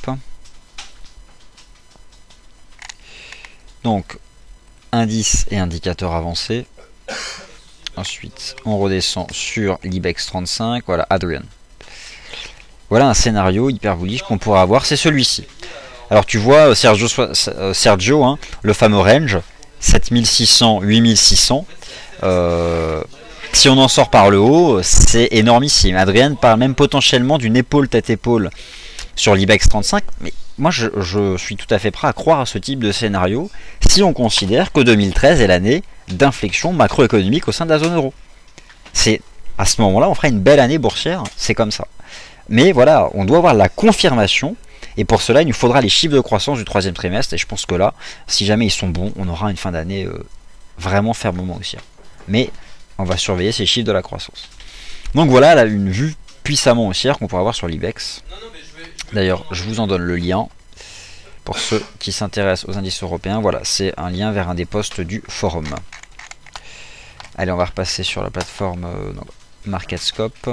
Donc, indice et indicateur avancé. Ensuite, on redescend sur l'Ibex trente-cinq, voilà, Adrian. Voilà un scénario hyper bullish qu'on pourra avoir, c'est celui-ci. Alors tu vois Sergio, Sergio hein, le fameux range, sept mille six cents, huit mille six cents. Euh, si on en sort par le haut, c'est énormissime. Adrien parle même potentiellement d'une épaule tête-épaule sur l'Ibex trente-cinq, mais moi je, je suis tout à fait prêt à croire à ce type de scénario si on considère que deux mille treize est l'année d'inflexion macroéconomique au sein de la zone euro. C'est à ce moment-là, on fera une belle année boursière, c'est comme ça. Mais voilà, on doit avoir la confirmation, et pour cela, il nous faudra les chiffres de croissance du troisième trimestre, et je pense que là, si jamais ils sont bons, on aura une fin d'année euh, vraiment fermement haussière. Mais on va surveiller ces chiffres de la croissance. Donc voilà, là, une vue puissamment haussière qu'on pourra avoir sur l'Ibex. D'ailleurs, je vous en donne le lien pour ceux qui s'intéressent aux indices européens. Voilà, c'est un lien vers un des posts du forum. Allez, on va repasser sur la plateforme euh, non, MarketScope.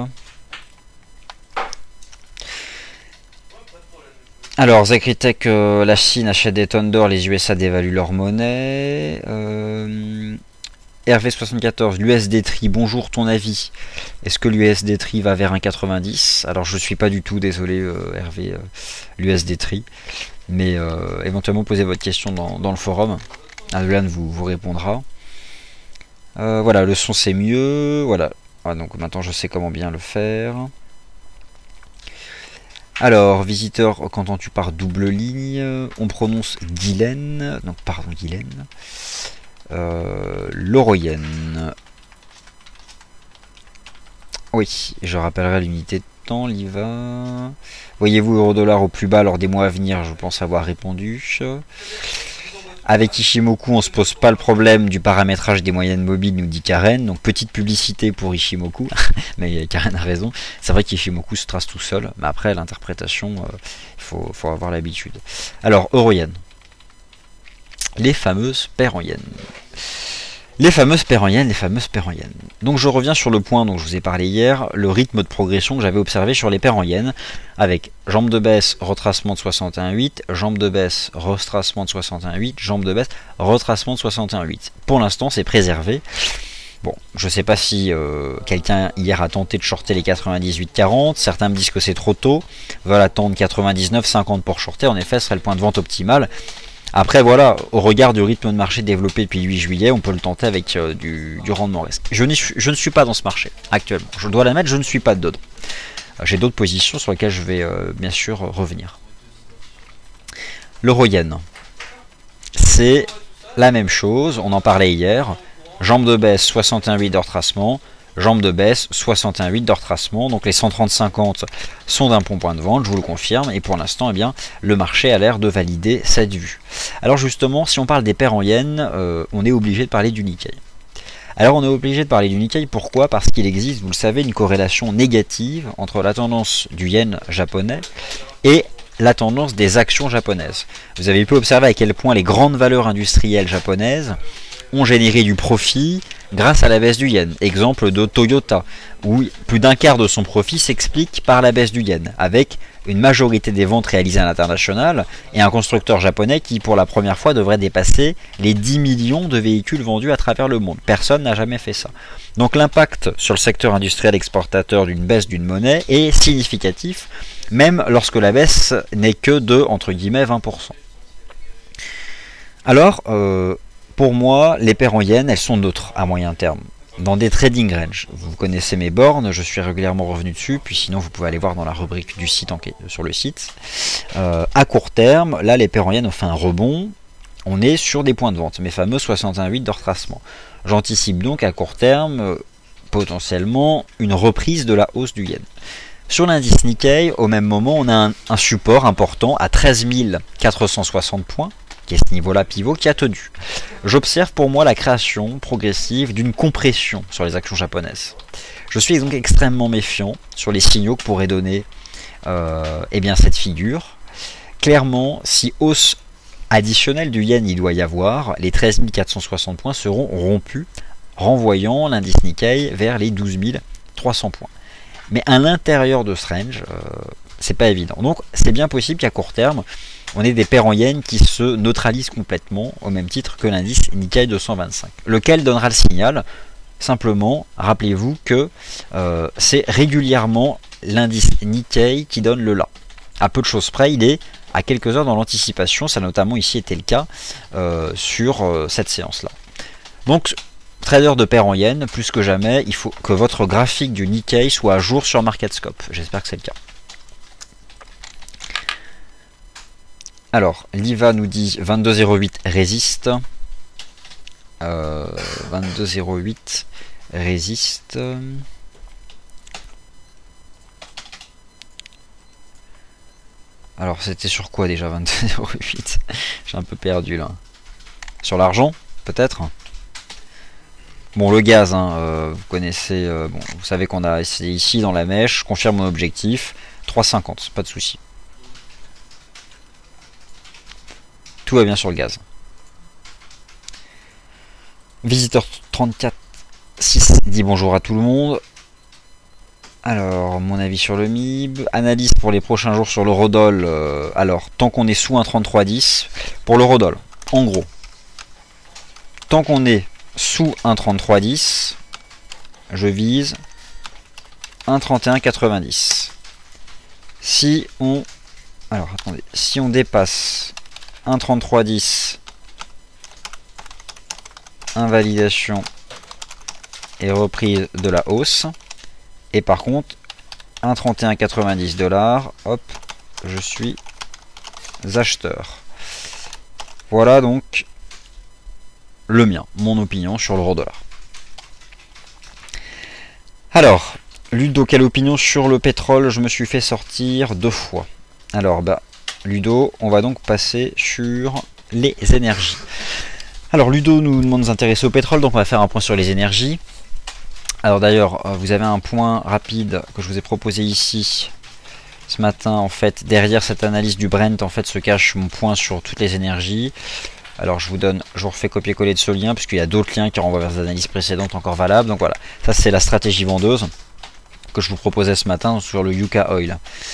Alors, Zekritech, euh, la Chine achète des tonnes d'or, les U S A dévaluent leur monnaie. Euh, R V soixante-quatorze, l'U S D Tri, bonjour, ton avis. Est-ce que l'U S D Tri va vers un quatre-vingt-dix? Alors je ne suis pas du tout, désolé euh, R V, euh, l'U S D Tri. Mais euh, éventuellement posez votre question dans, dans le forum. Adrian vous, vous répondra. Euh, voilà, le son c'est mieux. Voilà. Ah, donc maintenant je sais comment bien le faire. Alors, visiteur, qu'entends-tu par double ligne? On prononce Guylaine. Donc, pardon, Guylaine. Euh, L'Oroyenne. Oui, je rappellerai l'unité de temps, l'I V A. Voyez-vous euro-dollar au plus bas lors des mois à venir? Je pense avoir répondu. Avec Ishimoku, on se pose pas le problème du paramétrage des moyennes mobiles, nous dit Karen. Donc petite publicité pour Ishimoku, mais Karen a raison. C'est vrai qu'Ishimoku se trace tout seul, mais après l'interprétation, il euh, faut, faut avoir l'habitude. Alors, euro-yen. Les fameuses paires en yen. Les fameuses paires en yen, les fameuses paires en yen. Donc je reviens sur le point dont je vous ai parlé hier, le rythme de progression que j'avais observé sur les paires en yen, avec jambe de baisse, retracement de soixante et un virgule huit, jambe de baisse, retracement de soixante et un virgule huit, jambe de baisse, retracement de soixante et un virgule huit. Pour l'instant, c'est préservé. Bon, je ne sais pas si euh, quelqu'un hier a tenté de shorter les quatre-vingt-dix-huit quarante, certains me disent que c'est trop tôt, veulent attendre quatre-vingt-dix-neuf cinquante pour shorter, en effet ce serait le point de vente optimal. Après voilà, au regard du rythme de marché développé depuis le huit juillet, on peut le tenter avec euh, du, du rendement risque. Je, je ne suis pas dans ce marché actuellement, je dois l'admettre, je ne suis pas dedans. Euh, J'ai d'autres positions sur lesquelles je vais euh, bien sûr revenir. L'euro-yen, c'est la même chose, on en parlait hier. Jambe de baisse, soixante et un virgule huit de retracement. Jambe de baisse, soixante et un virgule huit de retracement. Donc les cent trente cinquante sont d'un bon point de vente, je vous le confirme. Et pour l'instant, eh bien, le marché a l'air de valider cette vue. Alors justement, si on parle des paires en yen, euh, on est obligé de parler du Nikkei. Alors on est obligé de parler du Nikkei, pourquoi? Parce qu'il existe, vous le savez, une corrélation négative entre la tendance du yen japonais et la tendance des actions japonaises. Vous avez pu observer à quel point les grandes valeurs industrielles japonaises ont généré du profit grâce à la baisse du yen. Exemple de Toyota, où plus d'un quart de son profit s'explique par la baisse du yen, avec une majorité des ventes réalisées à l'international et un constructeur japonais qui pour la première fois devrait dépasser les dix millions de véhicules vendus à travers le monde. Personne n'a jamais fait ça. Donc l'impact sur le secteur industriel exportateur d'une baisse d'une monnaie est significatif, même lorsque la baisse n'est que de, entre guillemets, vingt pour cent. Alors, euh, pour moi, les paires en yen, elles sont neutres à moyen terme. Dans des trading range, vous connaissez mes bornes, je suis régulièrement revenu dessus, puis sinon vous pouvez aller voir dans la rubrique du site sur le site. Euh, à court terme, là les paires en yen ont fait un rebond, on est sur des points de vente, mes fameux soixante et un virgule huit de retracement. J'anticipe donc à court terme, euh, potentiellement, une reprise de la hausse du yen. Sur l'indice Nikkei, au même moment, on a un, un support important à treize mille quatre cent soixante points, qui est ce niveau-là pivot, qui a tenu. J'observe pour moi la création progressive d'une compression sur les actions japonaises. Je suis donc extrêmement méfiant sur les signaux que pourrait donner euh, eh bien cette figure. Clairement, si hausse additionnelle du yen il doit y avoir, les treize mille quatre cent soixante points seront rompus, renvoyant l'indice Nikkei vers les douze mille trois cents points. Mais à l'intérieur de ce range, euh, c'est pas évident. Donc c'est bien possible qu'à court terme, on ait des paires en yen qui se neutralisent complètement au même titre que l'indice Nikkei deux cent vingt-cinq. Lequel donnera le signal? Simplement, rappelez-vous que euh, c'est régulièrement l'indice Nikkei qui donne le là. À peu de choses près, il est à quelques heures dans l'anticipation. Ça a notamment ici été le cas euh, sur euh, cette séance-là. Donc, trader de pair en yen, plus que jamais, il faut que votre graphique du Nikkei soit à jour sur MarketScope. J'espère que c'est le cas. Alors, l'I V A nous dit vingt-deux zéro huit résiste. Euh, vingt-deux zéro huit résiste. Alors, c'était sur quoi déjà vingt-deux zéro huit? J'ai un peu perdu là. Sur l'argent, peut-être? Bon, le gaz, hein, euh, vous connaissez, euh, bon, vous savez qu'on a essayé ici dans la mèche, je confirme mon objectif, trois cinquante, pas de souci. Tout va bien sur le gaz. Visiteur trente-quatre six dit bonjour à tout le monde. Alors, mon avis sur le M I B. Analyse pour les prochains jours sur l'eurodoll. Euh, alors, tant qu'on est sous un trente-trois dix, pour l'eurodoll, en gros, tant qu'on est sous un trente-trois dix, je vise un trente et un quatre-vingt-dix. Si on... Alors, attendez. Si on dépasse un trente-trois dix, invalidation et reprise de la hausse. Et par contre, un trente et un quatre-vingt-dix dollars, hop, je suis acheteur. Voilà donc le mien, mon opinion sur l'euro dollar. Alors, Ludo, quelle opinion sur le pétrole? Je me suis fait sortir deux fois. Alors, bah, Ludo, on va donc passer sur les énergies. Alors, Ludo nous demande de nous intéresser au pétrole, donc on va faire un point sur les énergies. Alors d'ailleurs, vous avez un point rapide que je vous ai proposé ici ce matin. En fait, derrière cette analyse du Brent, en fait, se cache mon point sur toutes les énergies. Alors je vous donne, je vous refais copier-coller de ce lien, puisqu'il y a d'autres liens qui renvoient vers des analyses précédentes encore valables. Donc voilà, ça c'est la stratégie vendeuse que je vous proposais ce matin sur le Yucca Oil.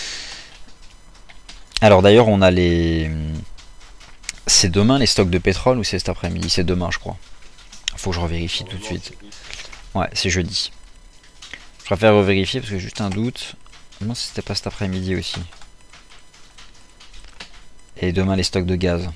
Alors d'ailleurs, on a les... C'est demain les stocks de pétrole ou c'est cet après-midi? C'est demain, je crois. Il faut que je revérifie tout de suite. Ouais, c'est jeudi. Je préfère revérifier parce que j'ai juste un doute. Non, c'était pas cet après-midi aussi. Et demain, les stocks de gaz.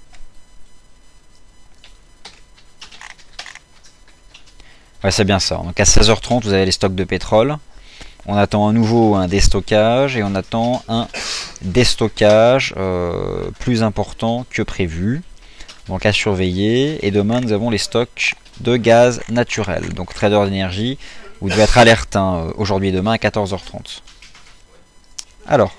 Ouais, c'est bien ça. Donc à seize heures trente, vous avez les stocks de pétrole. On attend à nouveau un déstockage et on attend un déstockage euh, plus important que prévu. Donc à surveiller. Et demain, nous avons les stocks de gaz naturel. Donc trader d'énergie, vous devez être alerte hein, aujourd'hui et demain à quatorze heures trente. Alors.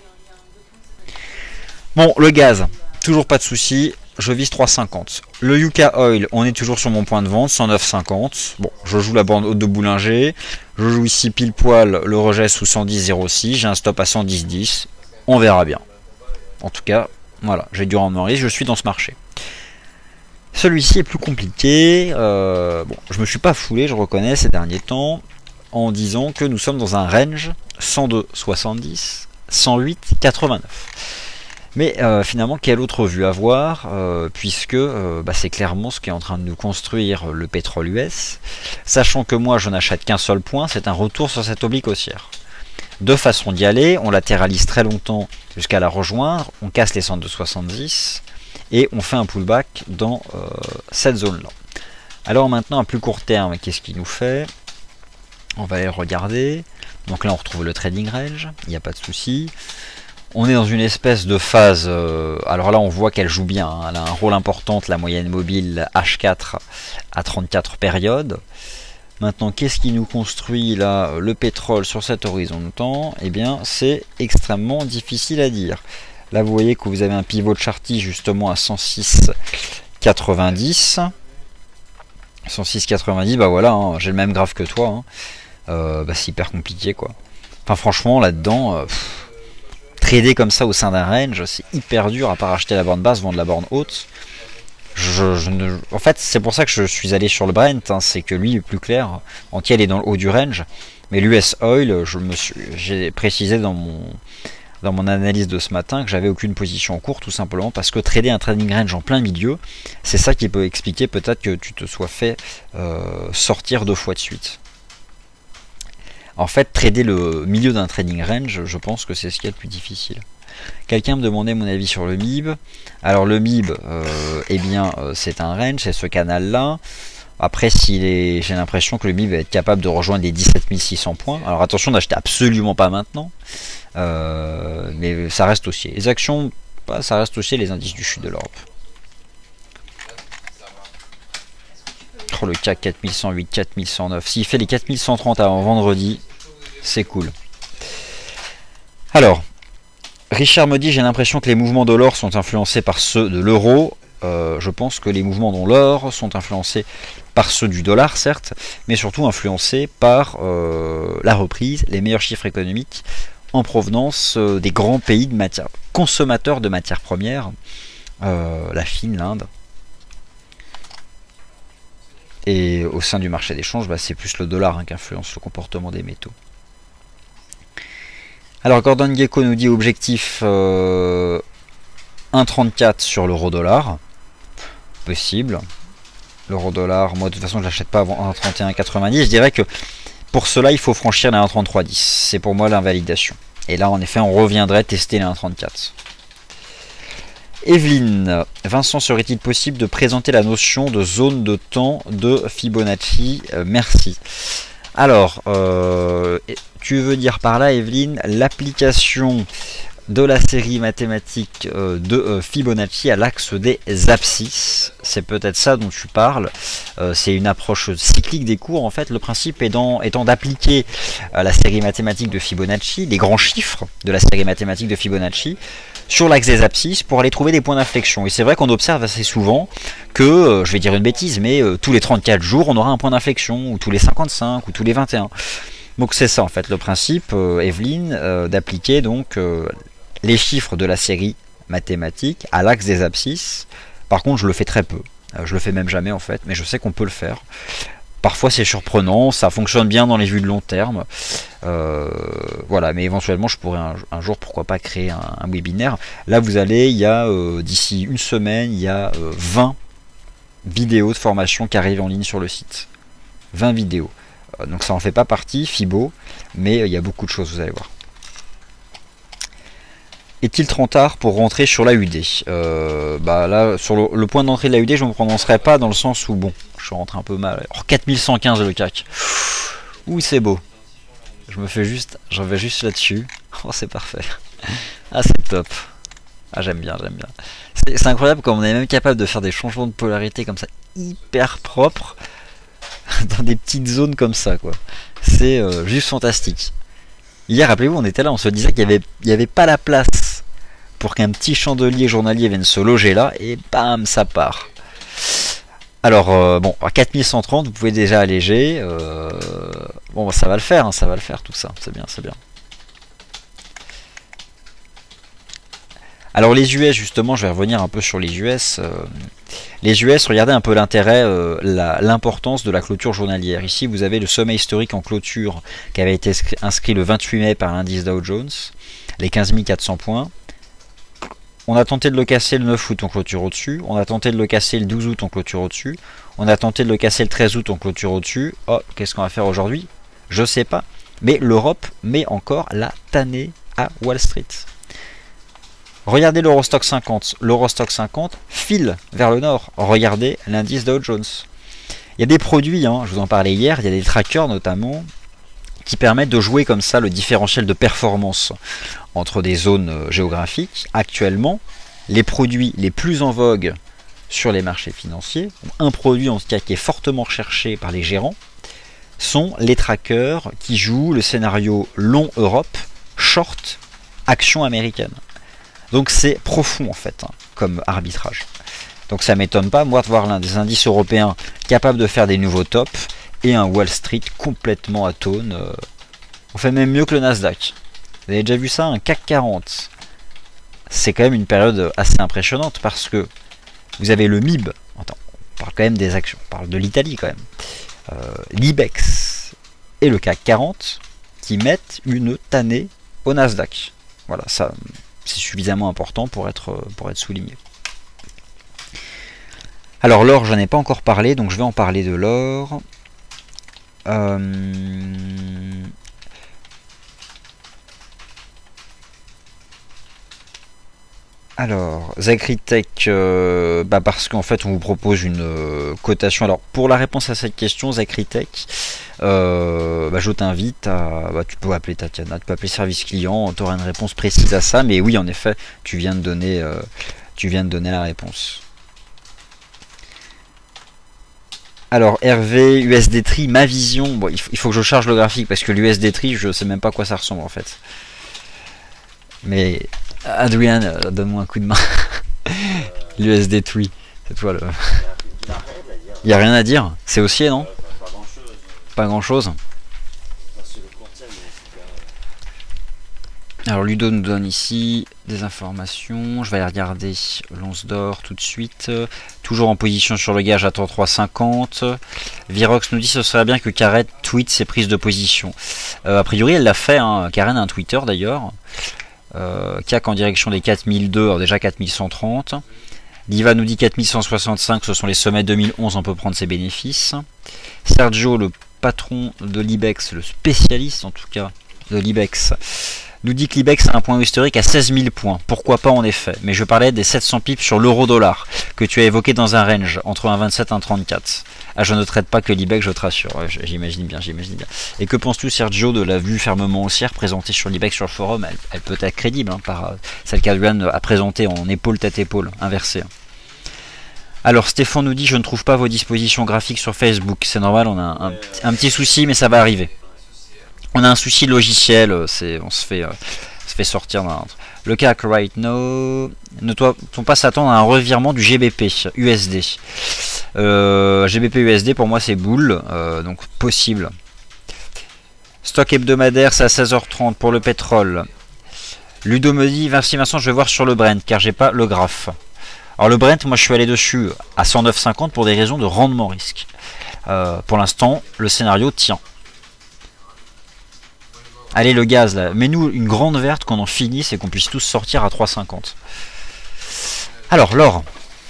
Bon, le gaz, toujours pas de souci. Je vise trois cinquante. Le Yucca Oil, on est toujours sur mon point de vente, cent neuf cinquante. Bon, je joue la bande haute de Boulanger. Je joue ici pile poil le rejet sous cent dix zéro six. J'ai un stop à cent dix dix. On verra bien. En tout cas, voilà, j'ai du rendement risque, je suis dans ce marché. Celui-ci est plus compliqué. Euh, bon, je me suis pas foulé, je reconnais, ces derniers temps, en disant que nous sommes dans un range cent deux soixante-dix, cent huit quatre-vingt-neuf. Mais euh, finalement, quelle autre vue avoir, euh, puisque euh, bah, c'est clairement ce qui est en train de nous construire le pétrole U S, sachant que moi je n'achète qu'un seul point, c'est un retour sur cette oblique haussière. Deux façons d'y aller, on latéralise très longtemps jusqu'à la rejoindre, on casse les cent deux soixante-dix, et on fait un pullback dans euh, cette zone-là. Alors maintenant, à plus court terme, qu'est-ce qu'il nous fait? On va aller regarder. Donc là, on retrouve le trading range, il n'y a pas de souci. On est dans une espèce de phase, euh, alors là on voit qu'elle joue bien, hein, elle a un rôle important, la moyenne mobile H quatre à trente-quatre périodes. Maintenant, qu'est-ce qui nous construit là le pétrole sur cet horizon de temps? Eh bien, c'est extrêmement difficile à dire. Là, vous voyez que vous avez un pivot de Charty justement à cent six quatre-vingt-dix. cent six quatre-vingt-dix, bah voilà, hein, j'ai le même graphe que toi. Hein. Euh, bah, c'est hyper compliqué, quoi. Enfin, franchement, là-dedans... Euh, trader comme ça au sein d'un range, c'est hyper dur à part acheter la borne basse, vendre la borne haute. Je, je ne... En fait, c'est pour ça que je suis allé sur le Brent, hein, c'est que lui est plus clair. Entier, elle est dans le haut du range. Mais l'U S Oil, je me suis, j'ai précisé dans mon, dans mon analyse de ce matin que j'avais aucune position en cours, tout simplement parce que trader un trading range en plein milieu, c'est ça qui peut expliquer peut-être que tu te sois fait euh, sortir deux fois de suite. En fait, trader le milieu d'un trading range, je pense que c'est ce qui est le plus difficile. Quelqu'un me demandait mon avis sur le M I B. Alors le M I B, euh, eh bien, euh, c'est un range, c'est ce canal-là. Après, s'il est, j'ai l'impression que le M I B va être capable de rejoindre les dix-sept mille six cents points. Alors attention, n'achetez absolument pas maintenant. Euh, mais ça reste haussier. Les actions, bah, ça reste haussier, les indices du sud de l'Europe. Oh, le C A C quatre mille cent huit, quatre mille cent neuf. S'il fait les quatre mille cent trente avant vendredi, c'est cool. Alors, Richard me dit, j'ai l'impression que les mouvements de l'or sont influencés par ceux de l'euro. Euh, je pense que les mouvements dans l'or sont influencés par ceux du dollar, certes, mais surtout influencés par euh, la reprise, les meilleurs chiffres économiques en provenance euh, des grands pays de matière, consommateurs de matières premières, euh, la Chine, l'Inde. Et au sein du marché d'échange, bah, c'est plus le dollar hein, qui influence le comportement des métaux. Alors Gordon Gekko nous dit objectif euh, un virgule trente-quatre sur l'euro dollar. Possible. L'euro dollar, moi de toute façon je l'achète pas avant un virgule trente et un quatre-vingt-dix. Je dirais que pour cela il faut franchir les un virgule trente-trois dix. C'est pour moi l'invalidation. Et là en effet on reviendrait tester les un virgule trente-quatre. Evelyne, Vincent, serait-il possible de présenter la notion de zone de temps de Fibonacci? euh, Merci. Alors, euh, tu veux dire par là, Evelyne, l'application de la série mathématique euh, de euh, Fibonacci à l'axe des abscisses. C'est peut-être ça dont tu parles. Euh, c'est une approche cyclique des cours. En fait, le principe étant, étant d'appliquer euh, la série mathématique de Fibonacci, les grands chiffres de la série mathématique de Fibonacci, sur l'axe des abscisses pour aller trouver des points d'inflexion. Et c'est vrai qu'on observe assez souvent que, euh, je vais dire une bêtise, mais euh, tous les trente-quatre jours, on aura un point d'inflexion, ou tous les cinquante-cinq, ou tous les vingt et un. Donc c'est ça en fait le principe, euh, Evelyne, euh, d'appliquer donc euh, les chiffres de la série mathématique à l'axe des abscisses. Par contre, je le fais très peu. Euh, je le fais même jamais en fait, mais je sais qu'on peut le faire. Parfois c'est surprenant, ça fonctionne bien dans les vues de long terme. Euh, voilà, mais éventuellement je pourrais un, un jour, pourquoi pas, créer un, un webinaire. Là vous allez, il y a euh, d'ici une semaine, il y a euh, vingt vidéos de formation qui arrivent en ligne sur le site. vingt vidéos. Euh, donc ça en fait pas partie, Fibo, mais euh, il y a beaucoup de choses, vous allez voir. Est-il trop tard pour rentrer sur l'A U D? euh, bah là, sur le, le point d'entrée de l'A U D, je ne me prononcerai pas dans le sens où, bon, je suis rentré un peu mal. Oh, quatre mille cent quinze le C A C. Ouh, c'est beau. Je me fais juste, j'en vais juste là-dessus. Oh, c'est parfait. Ah, c'est top. Ah, j'aime bien, j'aime bien. C'est incroyable comme on est même capable de faire des changements de polarité comme ça, hyper propres, dans des petites zones comme ça, quoi. C'est euh, juste fantastique. Hier, rappelez-vous, on était là, on se disait qu'il n'y avait, il y avait pas la place pour qu'un petit chandelier journalier vienne se loger là, et bam, ça part. Alors, euh, bon, à quatre mille cent trente, vous pouvez déjà alléger. Euh, bon, bah, ça va le faire, hein, ça va le faire tout ça, c'est bien, c'est bien. Alors les U S, justement, je vais revenir un peu sur les U S. Euh, les U S, regardez un peu l'intérêt, euh, l'importance de la clôture journalière. Ici, vous avez le sommet historique en clôture qui avait été inscrit le vingt-huit mai par l'indice Dow Jones, les quinze mille quatre cents points. On a tenté de le casser le neuf août en clôture au-dessus. On a tenté de le casser le douze août en clôture au-dessus. On a tenté de le casser le treize août en clôture au-dessus. Oh, qu'est-ce qu'on va faire aujourd'hui? Je sais pas. Mais l'Europe met encore la tannée à Wall Street. Regardez l'Eurostock cinquante. L'Eurostock cinquante file vers le nord. Regardez l'indice Dow Jones. Il y a des produits, hein, je vous en parlais hier, il y a des trackers notamment, qui permettent de jouer comme ça le différentiel de performance entre des zones géographiques. Actuellement, les produits les plus en vogue sur les marchés financiers, un produit en tout cas qui est fortement recherché par les gérants, sont les trackers qui jouent le scénario long Europe, short, action américaine. Donc c'est profond en fait, hein, comme arbitrage. Donc ça m'étonne pas, moi, de voir l'un des indices européens capables de faire des nouveaux tops et un Wall Street complètement atone. Euh, on fait même mieux que le Nasdaq. Vous avez déjà vu ça, un C A C quarante. C'est quand même une période assez impressionnante parce que vous avez le M I B. Attends, on parle quand même des actions, on parle de l'Italie quand même. Euh, L'Ibex et le C A C quarante qui mettent une tannée au Nasdaq. Voilà, ça c'est suffisamment important pour être, pour être souligné. Alors l'or, je n'en ai pas encore parlé, donc je vais en parler de l'or. Euh... Alors, Zacritech, euh, bah parce qu'en fait on vous propose une euh, cotation. Alors pour la réponse à cette question, Zacritech, euh, bah, je t'invite à, bah, tu peux appeler Tatiana, tu peux appeler service client, tu auras une réponse précise à ça. Mais oui, en effet, tu viens de donner, euh, tu viens de donner la réponse. Alors Hervé, U S D Tree, ma vision. Bon, il faut, il faut que je charge le graphique parce que l'U S D Tree, je sais même pas à quoi ça ressemble en fait. Mais Adrien, euh, donne-moi un coup de main. L'U S D Tree, c'est toi le. Il y a rien à dire. C'est haussier, non? Pas grand chose. Alors Ludo nous donne ici des informations. Je vais aller regarder l'once d'or tout de suite. Toujours en position sur le gage, attend trois cinquante. Virox nous dit ce serait bien que Karen tweet ses prises de position. Euh, a priori elle l'a fait, hein. Karen a un Twitter d'ailleurs. Euh, C A C en direction des quatre mille deux, alors déjà quatre mille cent trente. Liva nous dit quatre mille cent soixante-cinq, ce sont les sommets deux mille onze, on peut prendre ses bénéfices. Sergio, le patron de l'Ibex, le spécialiste en tout cas de l'Ibex, nous dit que l'Ibex a un point historique à seize mille points. Pourquoi pas en effet, mais je parlais des sept cents pips sur l'euro-dollar que tu as évoqué dans un range entre un vingt-sept et un trente-quatre. Ah, je ne traite pas que l'Ibex, je te rassure, ouais, j'imagine bien, j'imagine bien. Et que penses-tu, Sergio, de la vue fermement haussière présentée sur l'Ibex sur le forum? elle, elle peut être crédible, hein, par celle qu'Adrian a présentée en épaule tête épaule, inversée. Alors Stéphane nous dit je ne trouve pas vos dispositions graphiques sur Facebook. C'est normal, on a un, un, un petit souci, mais ça va arriver. On a un souci logiciel, c'est, on se fait, euh, se fait sortir d'un. Le C A C right now. Ne doit-on pas s'attendre à un revirement du G B P U S D? euh, G B P U S D pour moi c'est boule, euh, donc possible. Stock hebdomadaire c'est à seize heures trente pour le pétrole. Ludo me dit merci Vincent, je vais voir sur le Brent car j'ai pas le graphe. Alors le Brent, moi je suis allé dessus à cent neuf cinquante pour des raisons de rendement risque. Euh, pour l'instant, le scénario tient. Allez le gaz là, mets-nous une grande verte qu'on en finisse et qu'on puisse tous sortir à trois cinquante. Alors l'or.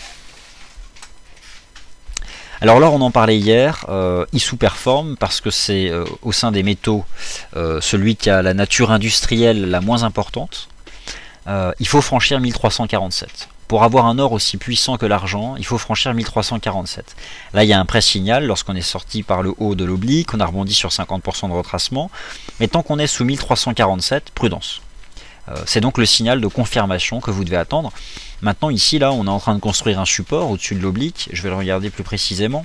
Alors l'or on en parlait hier, euh, il sous-performe parce que c'est euh, au sein des métaux euh, celui qui a la nature industrielle la moins importante. Euh, il faut franchir mille trois cent quarante-sept. Pour avoir un or aussi puissant que l'argent, il faut franchir mille trois cent quarante-sept. Là, il y a un pré-signal lorsqu'on est sorti par le haut de l'oblique, on a rebondi sur cinquante pour cent de retracement. Mais tant qu'on est sous mille trois cent quarante-sept, prudence. Euh, c'est donc le signal de confirmation que vous devez attendre. Maintenant, ici, là, on est en train de construire un support au-dessus de l'oblique. Je vais le regarder plus précisément.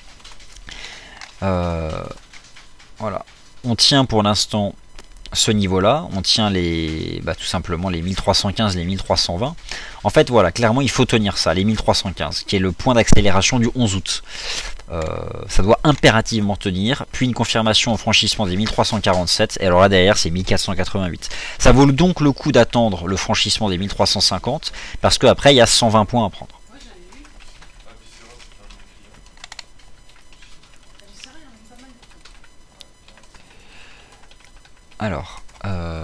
Euh, voilà. On tient pour l'instant ce niveau-là, on tient les, bah, tout simplement les mille trois cent quinze, les mille trois cent vingt. En fait, voilà, clairement, il faut tenir ça, les mille trois cent quinze, qui est le point d'accélération du onze août. Euh, ça doit impérativement tenir, puis une confirmation au franchissement des mille trois cent quarante-sept, et alors là derrière c'est mille quatre cent quatre-vingt-huit. Ça vaut donc le coup d'attendre le franchissement des mille trois cent cinquante, parce qu'après il y a cent vingt points à prendre. Alors, euh...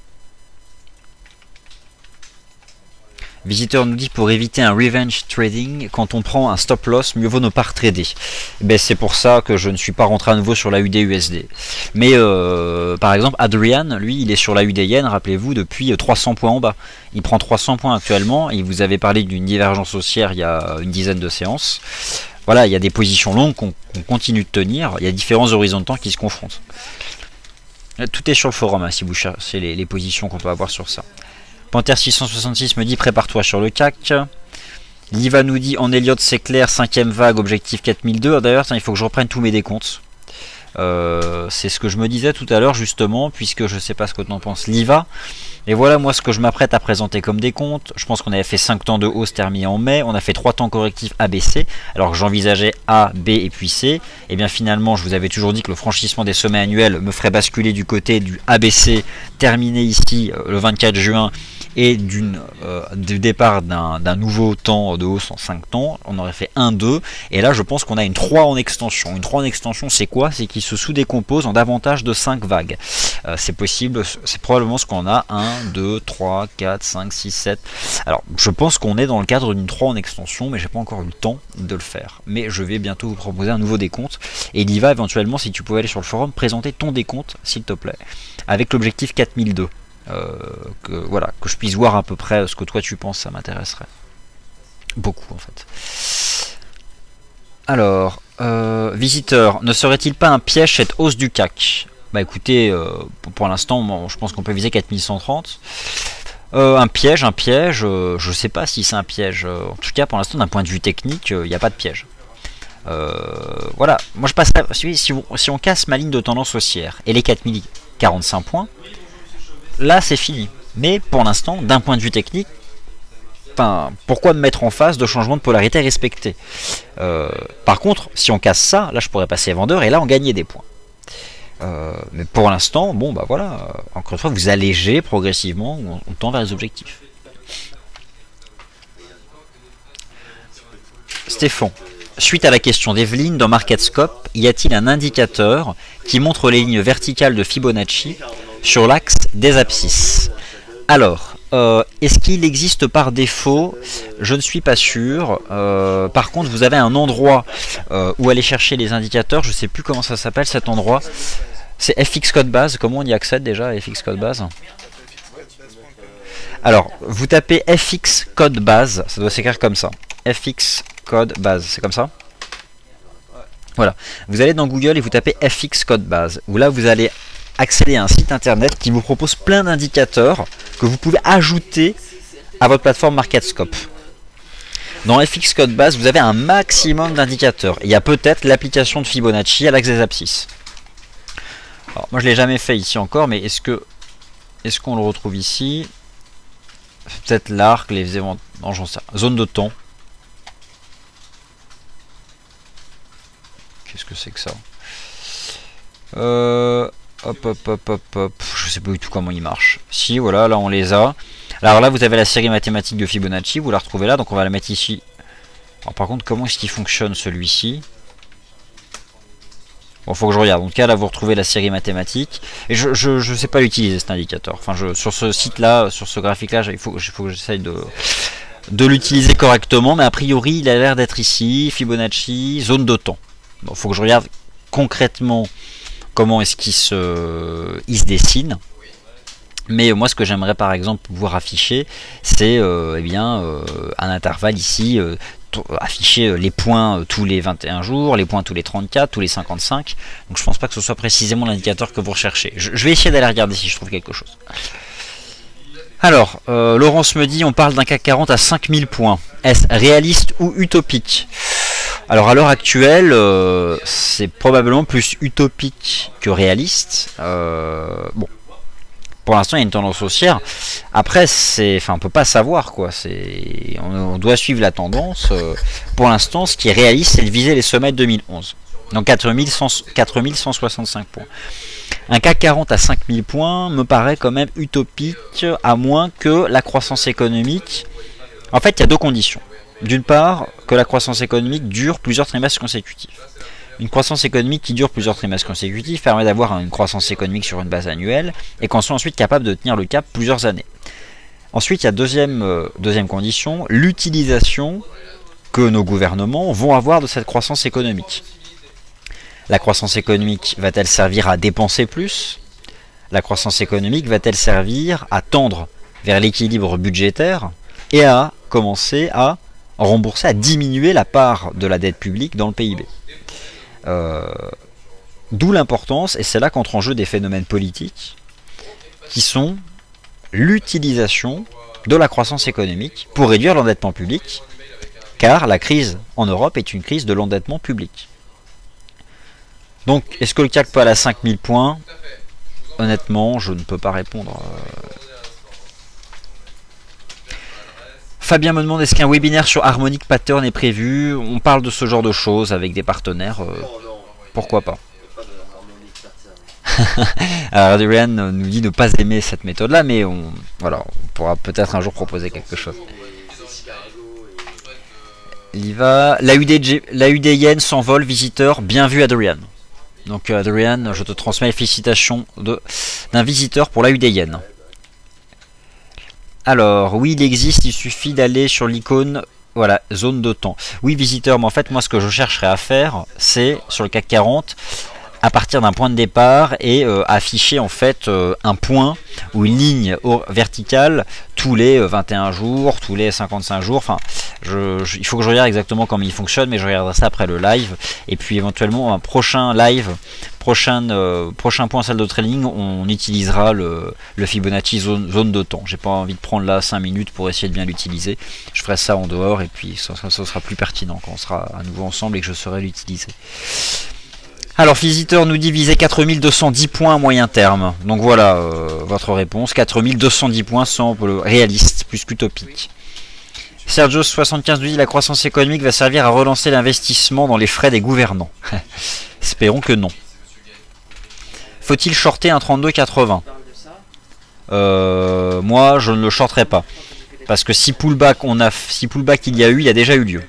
Visiteur nous dit pour éviter un revenge trading, quand on prend un stop loss, mieux vaut ne pas retrader. Ben, c'est pour ça que je ne suis pas rentré à nouveau sur la U D U S D. Mais euh, par exemple, Adrian, lui, il est sur la U D yen, rappelez-vous, depuis trois cents points en bas. Il prend trois cents points actuellement, et vous avez parlé d'une divergence haussière il y a une dizaine de séances. Voilà, il y a des positions longues qu'on qu'on continue de tenir, il y a différents horizons de temps qui se confrontent. Tout est sur le forum, hein, si vous cherchez les, les positions qu'on peut avoir sur ça. Panther six cent soixante-six me dit prépare-toi sur le C A C. Liva nous dit en Elliott c'est clair, cinquième vague, objectif quatre mille deux. D'ailleurs, il faut que je reprenne tous mes décomptes. Euh, c'est ce que je me disais tout à l'heure justement, puisque je ne sais pas ce que tu en penses, Liva. Et voilà moi ce que je m'apprête à présenter comme décompte. Je pense qu'on avait fait cinq temps de hausse terminé en mai, on a fait trois temps correctifs A B C, alors que j'envisageais A, B et puis C. Et bien finalement je vous avais toujours dit que le franchissement des sommets annuels me ferait basculer du côté du A B C terminé ici le vingt-quatre juin et d'une, euh, du départ d'un nouveau temps de hausse en cinq temps. On aurait fait un, deux, et là je pense qu'on a une trois en extension. Une trois en extension c'est quoi? C'est qu'il se sous-décompose en davantage de cinq vagues. Euh, c'est possible, c'est probablement ce qu'on a. un, deux, trois, quatre, cinq, six, sept. Alors je pense qu'on est dans le cadre d'une trois en extension, mais j'ai pas encore eu le temps de le faire. Mais je vais bientôt vous proposer un nouveau décompte, et il y va éventuellement, si tu pouvais aller sur le forum, présenter ton décompte s'il te plaît, avec l'objectif quatre mille deux. Euh, que, voilà, que je puisse voir à peu près ce que toi tu penses, ça m'intéresserait. Beaucoup en fait. Alors, euh, visiteur, ne serait-il pas un piège cette hausse du C A C? Bah écoutez, euh, pour, pour l'instant, bon, je pense qu'on peut viser quatre mille cent trente. Euh, un piège, un piège, euh, je sais pas si c'est un piège. En tout cas, pour l'instant, d'un point de vue technique, il euh, n'y a pas de piège. Euh, voilà, moi je passerai. Si, si, si on casse ma ligne de tendance haussière et les quatre mille quarante-cinq points, là c'est fini. Mais pour l'instant, d'un point de vue technique, enfin, pourquoi me mettre en face de changements de polarité respectés? euh, Par contre, si on casse ça, là je pourrais passer vendeur et là on gagnait des points. Euh, mais pour l'instant, bon bah voilà, euh, encore une fois, vous allégez progressivement, on, on tend vers les objectifs. Stéphane, suite à la question d'Evelyne, dans MarketScope, y a-t-il un indicateur qui montre les lignes verticales de Fibonacci sur l'axe des abscisses? Alors, euh, est-ce qu'il existe par défaut? Je ne suis pas sûr. Euh, par contre, vous avez un endroit euh, où aller chercher les indicateurs. Je ne sais plus comment ça s'appelle cet endroit. C'est F X Code Base. Comment on y accède déjà à F X Code Base? Alors, vous tapez F X Code Base. Ça doit s'écrire comme ça. F X Code Base. C'est comme ça? Voilà. Vous allez dans Google et vous tapez F X Code Base. Où là, vous allez accéder à un site internet qui vous propose plein d'indicateurs que vous pouvez ajouter à votre plateforme MarketScope. Dans F X Code Base, vous avez un maximum d'indicateurs. Il y a peut-être l'application de Fibonacci à l'axe des abscisses. Alors, moi, je ne l'ai jamais fait ici encore, mais est-ce que est-ce qu'on le retrouve ici? Peut-être l'arc, les événements. Non, j'en sais rien. Zone de temps. Qu'est-ce que c'est que ça? Euh. Hop, hop, hop, hop, hop. Je sais pas du tout comment il marche. Si, voilà, là on les a. Alors là, vous avez la série mathématique de Fibonacci. Vous la retrouvez là, donc on va la mettre ici. Alors par contre, comment est-ce qu'il fonctionne celui-ci? Bon, faut que je regarde. En tout cas, là, vous retrouvez la série mathématique. Et je je, je sais pas l'utiliser, cet indicateur. Enfin, je, sur ce site-là, sur ce graphique-là, il faut, il faut que j'essaye de, de l'utiliser correctement. Mais a priori, il a l'air d'être ici. Fibonacci, zone de temps. Bon, faut que je regarde concrètement comment est-ce qu'il se, il se dessine. Mais moi, ce que j'aimerais par exemple pouvoir afficher, c'est euh, eh bien euh, un intervalle ici, euh, afficher les points tous les vingt et un jours, les points tous les trente-quatre, tous les cinquante-cinq. Donc je pense pas que ce soit précisément l'indicateur que vous recherchez. Je, je vais essayer d'aller regarder si je trouve quelque chose. Alors, euh, Laurence me dit, on parle d'un C A C quarante à cinq mille points. Est-ce réaliste ou utopique? Alors à l'heure actuelle, euh, c'est probablement plus utopique que réaliste. Euh, bon, pour l'instant, il y a une tendance haussière. Après, c'est, enfin, on peut pas savoir quoi. C'est, on, on doit suivre la tendance. Euh, pour l'instant, ce qui est réaliste, c'est de viser les sommets de deux mille onze. Donc quatre mille cent soixante-cinq points. Un C A C quarante à cinq mille points me paraît quand même utopique, à moins que la croissance économique. En fait, il y a deux conditions. D'une part, que la croissance économique dure plusieurs trimestres consécutifs. Une croissance économique qui dure plusieurs trimestres consécutifs permet d'avoir une croissance économique sur une base annuelle et qu'on soit ensuite capable de tenir le cap plusieurs années. Ensuite, il y a deuxième, euh, deuxième condition, l'utilisation que nos gouvernements vont avoir de cette croissance économique. La croissance économique va-t-elle servir à dépenser plus? La croissance économique va-t-elle servir à tendre vers l'équilibre budgétaire et à commencer à rembourser, à diminuer la part de la dette publique dans le P I B? euh, D'où l'importance, et c'est là qu'entre en jeu des phénomènes politiques, qui sont l'utilisation de la croissance économique pour réduire l'endettement public, car la crise en Europe est une crise de l'endettement public. Donc, est-ce que le C A C peut aller à cinq mille points? Honnêtement, je ne peux pas répondre. Fabien me demande, est-ce qu'un webinaire sur Harmonic Pattern est prévu? On parle de ce genre de choses avec des partenaires. Euh, pourquoi pas? Alors, Adrian nous dit de ne pas aimer cette méthode-là, mais on, voilà, on pourra peut-être un jour proposer quelque chose. Il va. La U D, la U D yen s'envole, visiteur. Bien vu, Adrian. Donc, Adrian, je te transmets les félicitations d'un visiteur pour la U D yen. Alors, oui, il existe, il suffit d'aller sur l'icône, voilà, zone de temps. Oui, visiteur, mais en fait, moi, ce que je chercherais à faire, c'est, sur le C A C quarante, à partir d'un point de départ et euh, afficher en fait euh, un point ou une ligne verticale tous les vingt et un jours, tous les cinquante-cinq jours. Enfin, je, je, il faut que je regarde exactement comment il fonctionne, mais je regarderai ça après le live. Et puis éventuellement un prochain live, prochain, euh, prochain point en salle de trading, on utilisera le, le Fibonacci zone, zone de temps. J'ai pas envie de prendre là cinq minutes pour essayer de bien l'utiliser. Je ferai ça en dehors et puis ça, ça, ça sera plus pertinent quand on sera à nouveau ensemble et que je saurai l'utiliser. Alors, Visiteur nous dit viser quatre mille deux cent dix points à moyen terme. Donc voilà euh, votre réponse. quatre mille deux cent dix points semble réaliste, plus qu'utopique. Sergio soixante-quinze nous dit la croissance économique va servir à relancer l'investissement dans les frais des gouvernants. Espérons que non. Faut-il shorter un trente-deux quatre-vingts? euh, Moi, je ne le shorterai pas. Parce que si pullback, on a, si pullback il y a eu, il y a déjà eu lieu.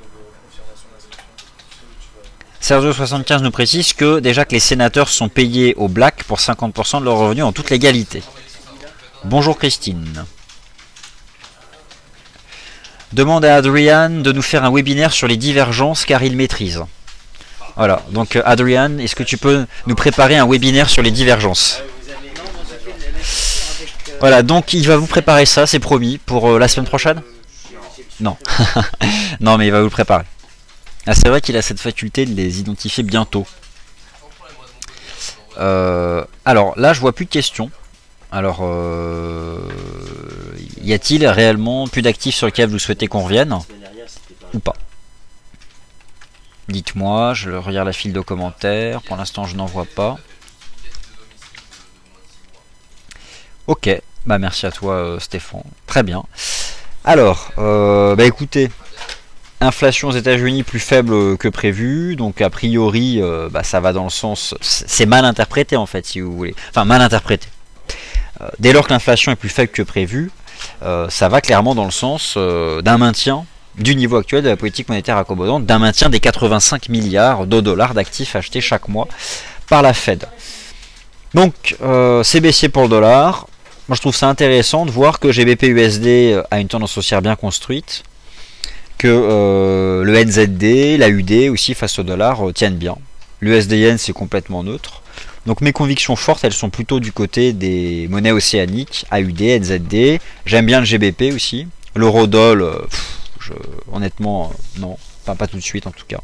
Sergio soixante-quinze nous précise que déjà que les sénateurs sont payés au black pour cinquante pour cent de leurs revenus en toute légalité. Bonjour Christine. Demande à Adrian de nous faire un webinaire sur les divergences car il maîtrise. Voilà, donc Adrian, est-ce que tu peux nous préparer un webinaire sur les divergences? Voilà, donc il va vous préparer ça, c'est promis, pour euh, la semaine prochaine? Non. Non, mais il va vous le préparer. Ah, c'est vrai qu'il a cette faculté de les identifier bientôt. Euh, alors là, je vois plus de questions. Alors, euh, y a-t-il réellement plus d'actifs sur lesquels vous souhaitez qu'on revienne ou pas? Dites-moi, je regarde la file de commentaires. Pour l'instant, je n'en vois pas. Ok, bah merci à toi, euh, Stéphane. Très bien. Alors, euh, bah écoutez. Inflation aux États-Unis plus faible que prévu, donc a priori euh, bah, ça va dans le sens, c'est mal interprété en fait si vous voulez, enfin mal interprété. Euh, dès lors que l'inflation est plus faible que prévu, euh, ça va clairement dans le sens euh, d'un maintien du niveau actuel de la politique monétaire accommodante, d'un maintien des quatre-vingt-cinq milliards de dollars d'actifs achetés chaque mois par la Fed. Donc euh, c'est baissier pour le dollar. Moi je trouve ça intéressant de voir que G B P U S D a une tendance haussière bien construite, que euh, le N Z D, la U D aussi face au dollar euh, tiennent bien. L'U S D Yen c'est complètement neutre. Donc mes convictions fortes elles sont plutôt du côté des monnaies océaniques, A U D, N Z D. J'aime bien le G B P aussi. L'eurodoll, euh, je, honnêtement euh, non, enfin, pas tout de suite en tout cas.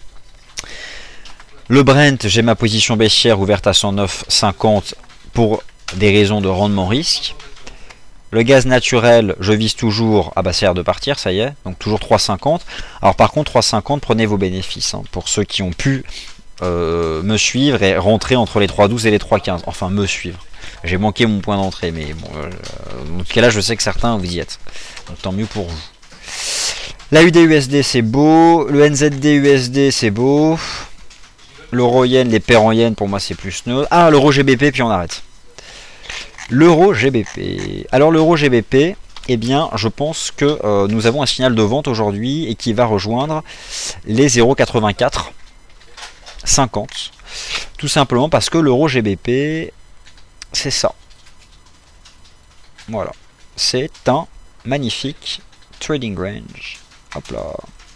Le Brent, j'ai ma position baissière ouverte à cent neuf cinquante pour des raisons de rendement risque. Le gaz naturel, je vise toujours, ah bah c'est l'heure de partir, ça y est, donc toujours trois cinquante. Alors par contre, trois cinquante, prenez vos bénéfices, hein, pour ceux qui ont pu euh, me suivre et rentrer entre les trois douze et les trois quinze. Enfin, me suivre. J'ai manqué mon point d'entrée, mais bon, euh, dans ce cas-là, je sais que certains, vous y êtes. Donc tant mieux pour vous. La U D U S D, c'est beau. Le N Z D U S D, c'est beau. L'euro yen, les paires en yen, pour moi, c'est plus neutre. Ah, l'euro G B P, puis on arrête. L'euro G B P. Alors l'euro G B P, eh bien, je pense que euh, nous avons un signal de vente aujourd'hui et qui va rejoindre les zéro virgule quatre-vingt-quatre cinquante. Tout simplement parce que l'euro G B P, c'est ça. Voilà. C'est un magnifique trading range. Hop là.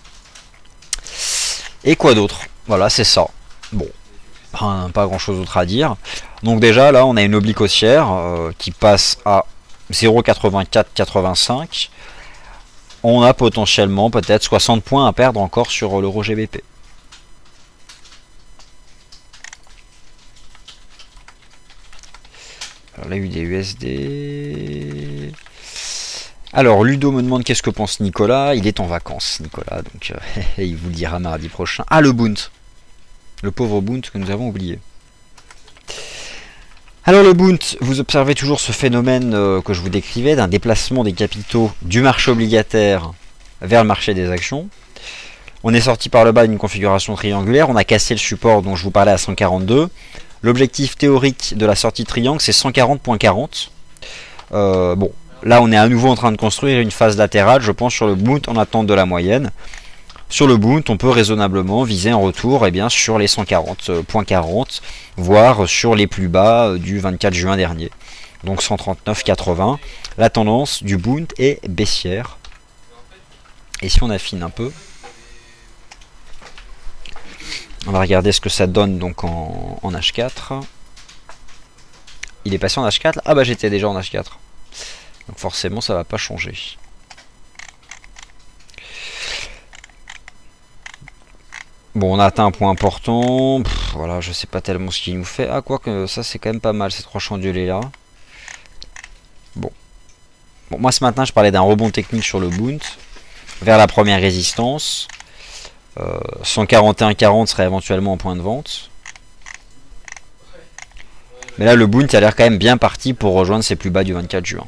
Et quoi d'autre? Voilà, c'est ça. Bon. Pas, pas grand chose d'autre à dire. Donc déjà là on a une oblique haussière euh, qui passe à zéro virgule quatre-vingt-quatre quatre-vingt-cinq. On a potentiellement peut-être soixante points à perdre encore sur l'euro G B P. Alors la U D U S D. Alors Ludo me demande qu'est-ce que pense Nicolas. Il est en vacances Nicolas, donc euh, il vous le dira mardi prochain. Ah, le Bund. Le pauvre Bund que nous avons oublié. Alors le Bund, vous observez toujours ce phénomène euh, que je vous décrivais d'un déplacement des capitaux du marché obligataire vers le marché des actions. On est sorti par le bas d'une configuration triangulaire, on a cassé le support dont je vous parlais à cent quarante-deux. L'objectif théorique de la sortie triangle c'est cent quarante virgule quarante. Euh, bon, là on est à nouveau en train de construire une phase latérale, je pense, sur le Bund en attente de la moyenne. Sur le Bund, on peut raisonnablement viser un retour eh bien, sur les cent quarante virgule quarante, voire sur les plus bas du vingt-quatre juin dernier. Donc cent trente-neuf virgule quatre-vingts. La tendance du Bund est baissière. Et si on affine un peu, On va regarder ce que ça donne donc en, en H quatre. Il est passé en H quatre. Ah bah j'étais déjà en H quatre. Donc forcément ça va pas changer. Bon, on a atteint un point important. Pff, voilà, je sais pas tellement ce qu'il nous fait. Ah, quoi que ça c'est quand même pas mal ces trois chandeliers là. Bon. Bon, moi ce matin je parlais d'un rebond technique sur le Bund vers la première résistance. Euh, cent quarante et un quarante serait éventuellement en point de vente. Mais là le Bund a l'air quand même bien parti pour rejoindre ses plus bas du vingt-quatre juin.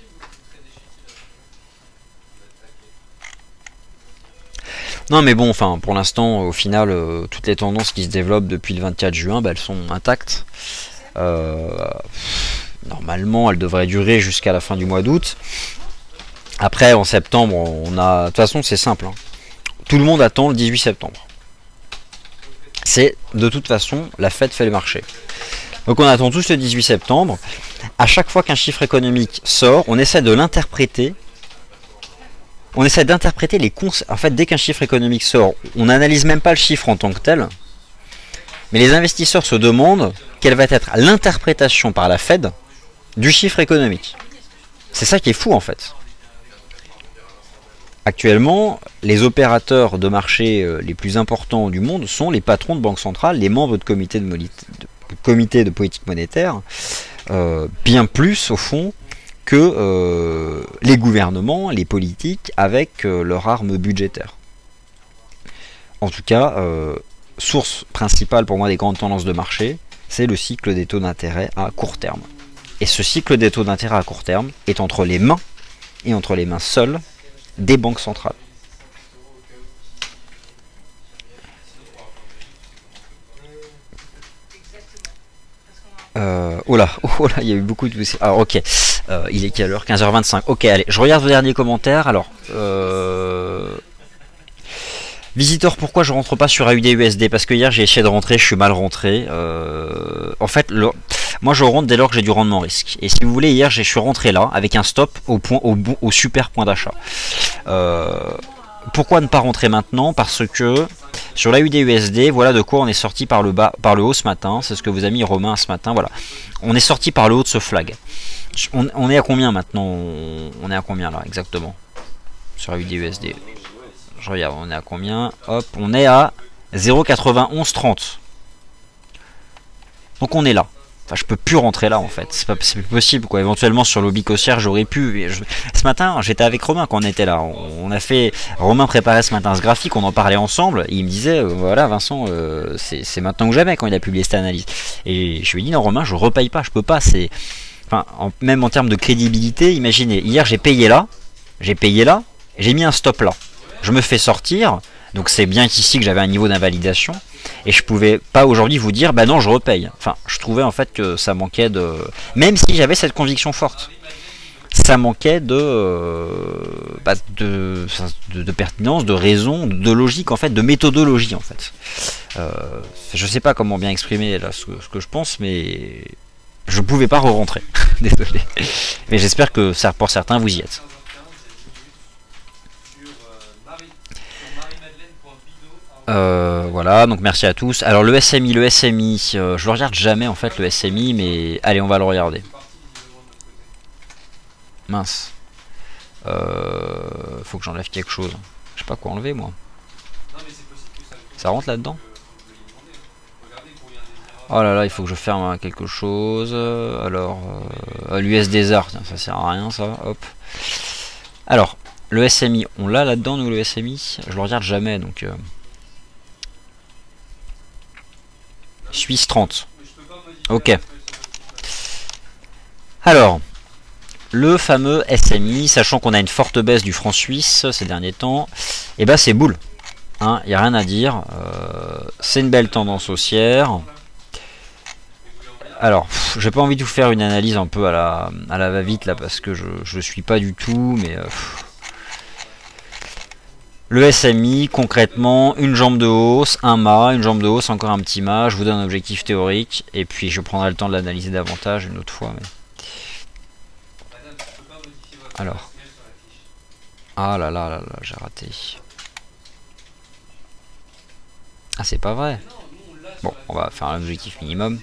Non mais bon, enfin pour l'instant au final euh, toutes les tendances qui se développent depuis le vingt-quatre juin, bah, elles sont intactes. Euh, normalement elles devraient durer jusqu'à la fin du mois d'août. Après en septembre on a... De toute façon c'est simple, hein. Tout le monde attend le dix-huit septembre. C'est de toute façon la fête fait le marché. Donc on attend tous le dix-huit septembre. À chaque fois qu'un chiffre économique sort, on essaie de l'interpréter. On essaie d'interpréter les conséquences. En fait, dès qu'un chiffre économique sort, on n'analyse même pas le chiffre en tant que tel. Mais les investisseurs se demandent quelle va être l'interprétation par la Fed du chiffre économique. C'est ça qui est fou en fait. Actuellement, les opérateurs de marché les plus importants du monde sont les patrons de banques centrales, les membres de comités de, de, comité de politique monétaire, euh, bien plus au fond que euh, les gouvernements, les politiques avec euh, leur arme budgétaire. En tout cas, euh, source principale pour moi des grandes tendances de marché, c'est le cycle des taux d'intérêt à court terme. Et ce cycle des taux d'intérêt à court terme est entre les mains, et entre les mains seules, des banques centrales. Euh, oh là, oh là, il y a eu beaucoup de... Alors ok, euh, il est quelle heure? quinze heures vingt-cinq. Ok, allez, je regarde vos derniers commentaires. Alors, euh... Visiteur, pourquoi je rentre pas sur A U D U S D? Parce que hier j'ai essayé de rentrer, je suis mal rentré. Euh... En fait, le... moi je rentre dès lors que j'ai du rendement risque. Et si vous voulez, hier je suis rentré là avec un stop au point, au, bon, au super point d'achat. Euh... Pourquoi ne pas rentrer maintenant? Parce que sur l'A U D U S D, voilà de quoi on est sorti par le bas, par le haut ce matin. C'est ce que vous a mis Romain ce matin. Voilà, on est sorti par le haut de ce flag. On, on est à combien maintenant? on, on est à combien là exactement sur A U D U S D? Je regarde, on est à combien? Hop, on est à zéro virgule quatre-vingt-onze trente. Donc on est là. Enfin, je peux plus rentrer là en fait. C'est pas c'est plus possible quoi. Éventuellement sur l'obicossière j'aurais pu. Je... Ce matin j'étais avec Romain quand on était là. On a fait. Romain préparait ce matin ce graphique. On en parlait ensemble. Et il me disait euh, voilà Vincent, euh, c'est maintenant ou jamais quand il a publié cette analyse. Et je lui ai dit non Romain, je repaye pas. Je peux pas. C'est. Enfin en, même en termes de crédibilité. Imaginez. Hier j'ai payé là. J'ai payé là. J'ai mis un stop là. Je me fais sortir. Donc c'est bien qu'ici que j'avais un niveau d'invalidation. Et je pouvais pas aujourd'hui vous dire bah non je repaye. Enfin je trouvais en fait que ça manquait de. Même si j'avais cette conviction forte. Ça manquait de, euh, bah, de, de, de pertinence, de raison, de logique en fait, de méthodologie en fait. Euh, je sais pas comment bien exprimer là ce, ce que je pense, mais je pouvais pas re-rentrer. Désolé. Mais j'espère que ça, pour certains vous y êtes. Euh, voilà, donc merci à tous. Alors le S M I, le S M I, euh, je le regarde jamais en fait le S M I, mais allez on va le regarder. Mince. Euh, faut que j'enlève quelque chose. Je sais pas quoi enlever moi. Ça rentre là-dedans? Oh là là, il faut que je ferme quelque chose. Alors, euh, l'U S D ZAR, ça sert à rien ça. Hop. Alors, le S M I, on l'a là-dedans nous le S M I? Je le regarde jamais donc. Euh... Suisse trente. Ok. Alors, le fameux S M I, sachant qu'on a une forte baisse du franc suisse ces derniers temps, et bah c'est boule. Hein, y a rien à dire. Euh, c'est une belle tendance haussière. Alors, j'ai pas envie de vous faire une analyse un peu à la, à la va-vite là parce que je je suis pas du tout, mais. Euh, Le S M I, concrètement, une jambe de hausse, un mât, une jambe de hausse, encore un petit mât. Je vous donne un objectif théorique. Et puis je prendrai le temps de l'analyser davantage une autre fois. Mais... Alors. Ah là là là là, j'ai raté. Ah, c'est pas vrai. Bon, on va faire un objectif minimum.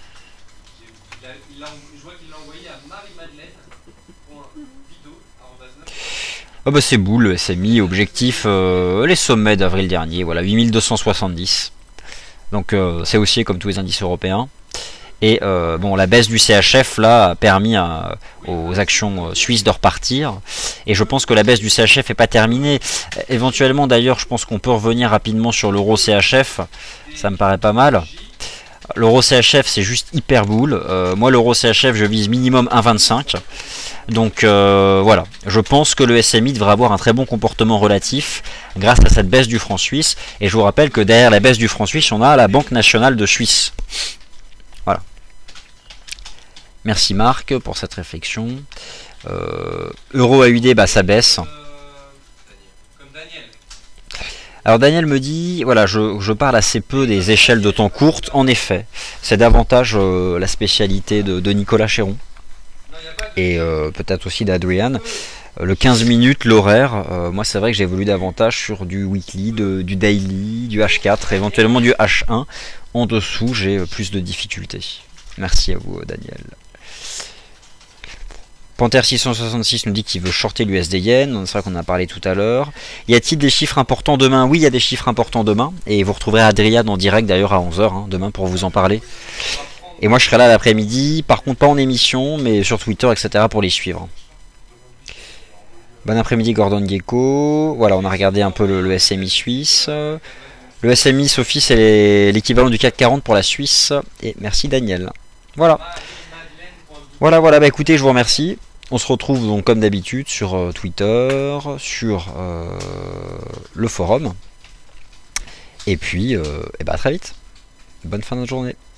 Oh bah c'est boule, le S M I, objectif euh, les sommets d'avril dernier, voilà, huit mille deux cent soixante-dix. Donc euh, c'est haussier comme tous les indices européens. Et euh, bon, la baisse du C H F là a permis à, aux actions suisses de repartir. Et je pense que la baisse du C H F n'est pas terminée. Éventuellement d'ailleurs, je pense qu'on peut revenir rapidement sur l'euro C H F. Ça me paraît pas mal. L'euro C H F c'est juste hyper boule. Euh, moi l'euro C H F je vise minimum un virgule vingt-cinq. Donc euh, voilà, je pense que le S M I devrait avoir un très bon comportement relatif grâce à cette baisse du franc suisse. Et je vous rappelle que derrière la baisse du franc suisse, on a la Banque nationale de Suisse. Voilà. Merci Marc pour cette réflexion. Euh, Euro A U D, bah ça baisse. Alors Daniel me dit, voilà, je, je parle assez peu des échelles de temps courtes. En effet, c'est davantage euh, la spécialité de, de Nicolas Chéron. Et euh, peut-être aussi d'Adrian. Le quinze minutes, l'horaire, euh, moi c'est vrai que j'ai évolué davantage sur du weekly, de, du daily, du H quatre, éventuellement du H un. En dessous, j'ai plus de difficultés. Merci à vous Daniel. Panther six cent soixante-six nous dit qu'il veut shorter l'U S D Yen, c'est vrai qu'on en a parlé tout à l'heure. Y a-t-il des chiffres importants demain? Oui, il y a des chiffres importants demain, et vous retrouverez Adrian en direct d'ailleurs à onze heures hein, demain pour vous en parler. Et moi je serai là l'après-midi, par contre pas en émission, mais sur Twitter, et cetera pour les suivre. Bon après-midi Gordon Gecko, voilà on a regardé un peu le, le S M I suisse. Le S M I Sophie c'est l'équivalent du C A C quarante pour la Suisse, et merci Daniel. Voilà. Voilà, voilà, bah écoutez, je vous remercie. On se retrouve donc comme d'habitude sur euh, Twitter, sur euh, le forum. Et puis, euh, et bah, à très vite. Bonne fin de journée.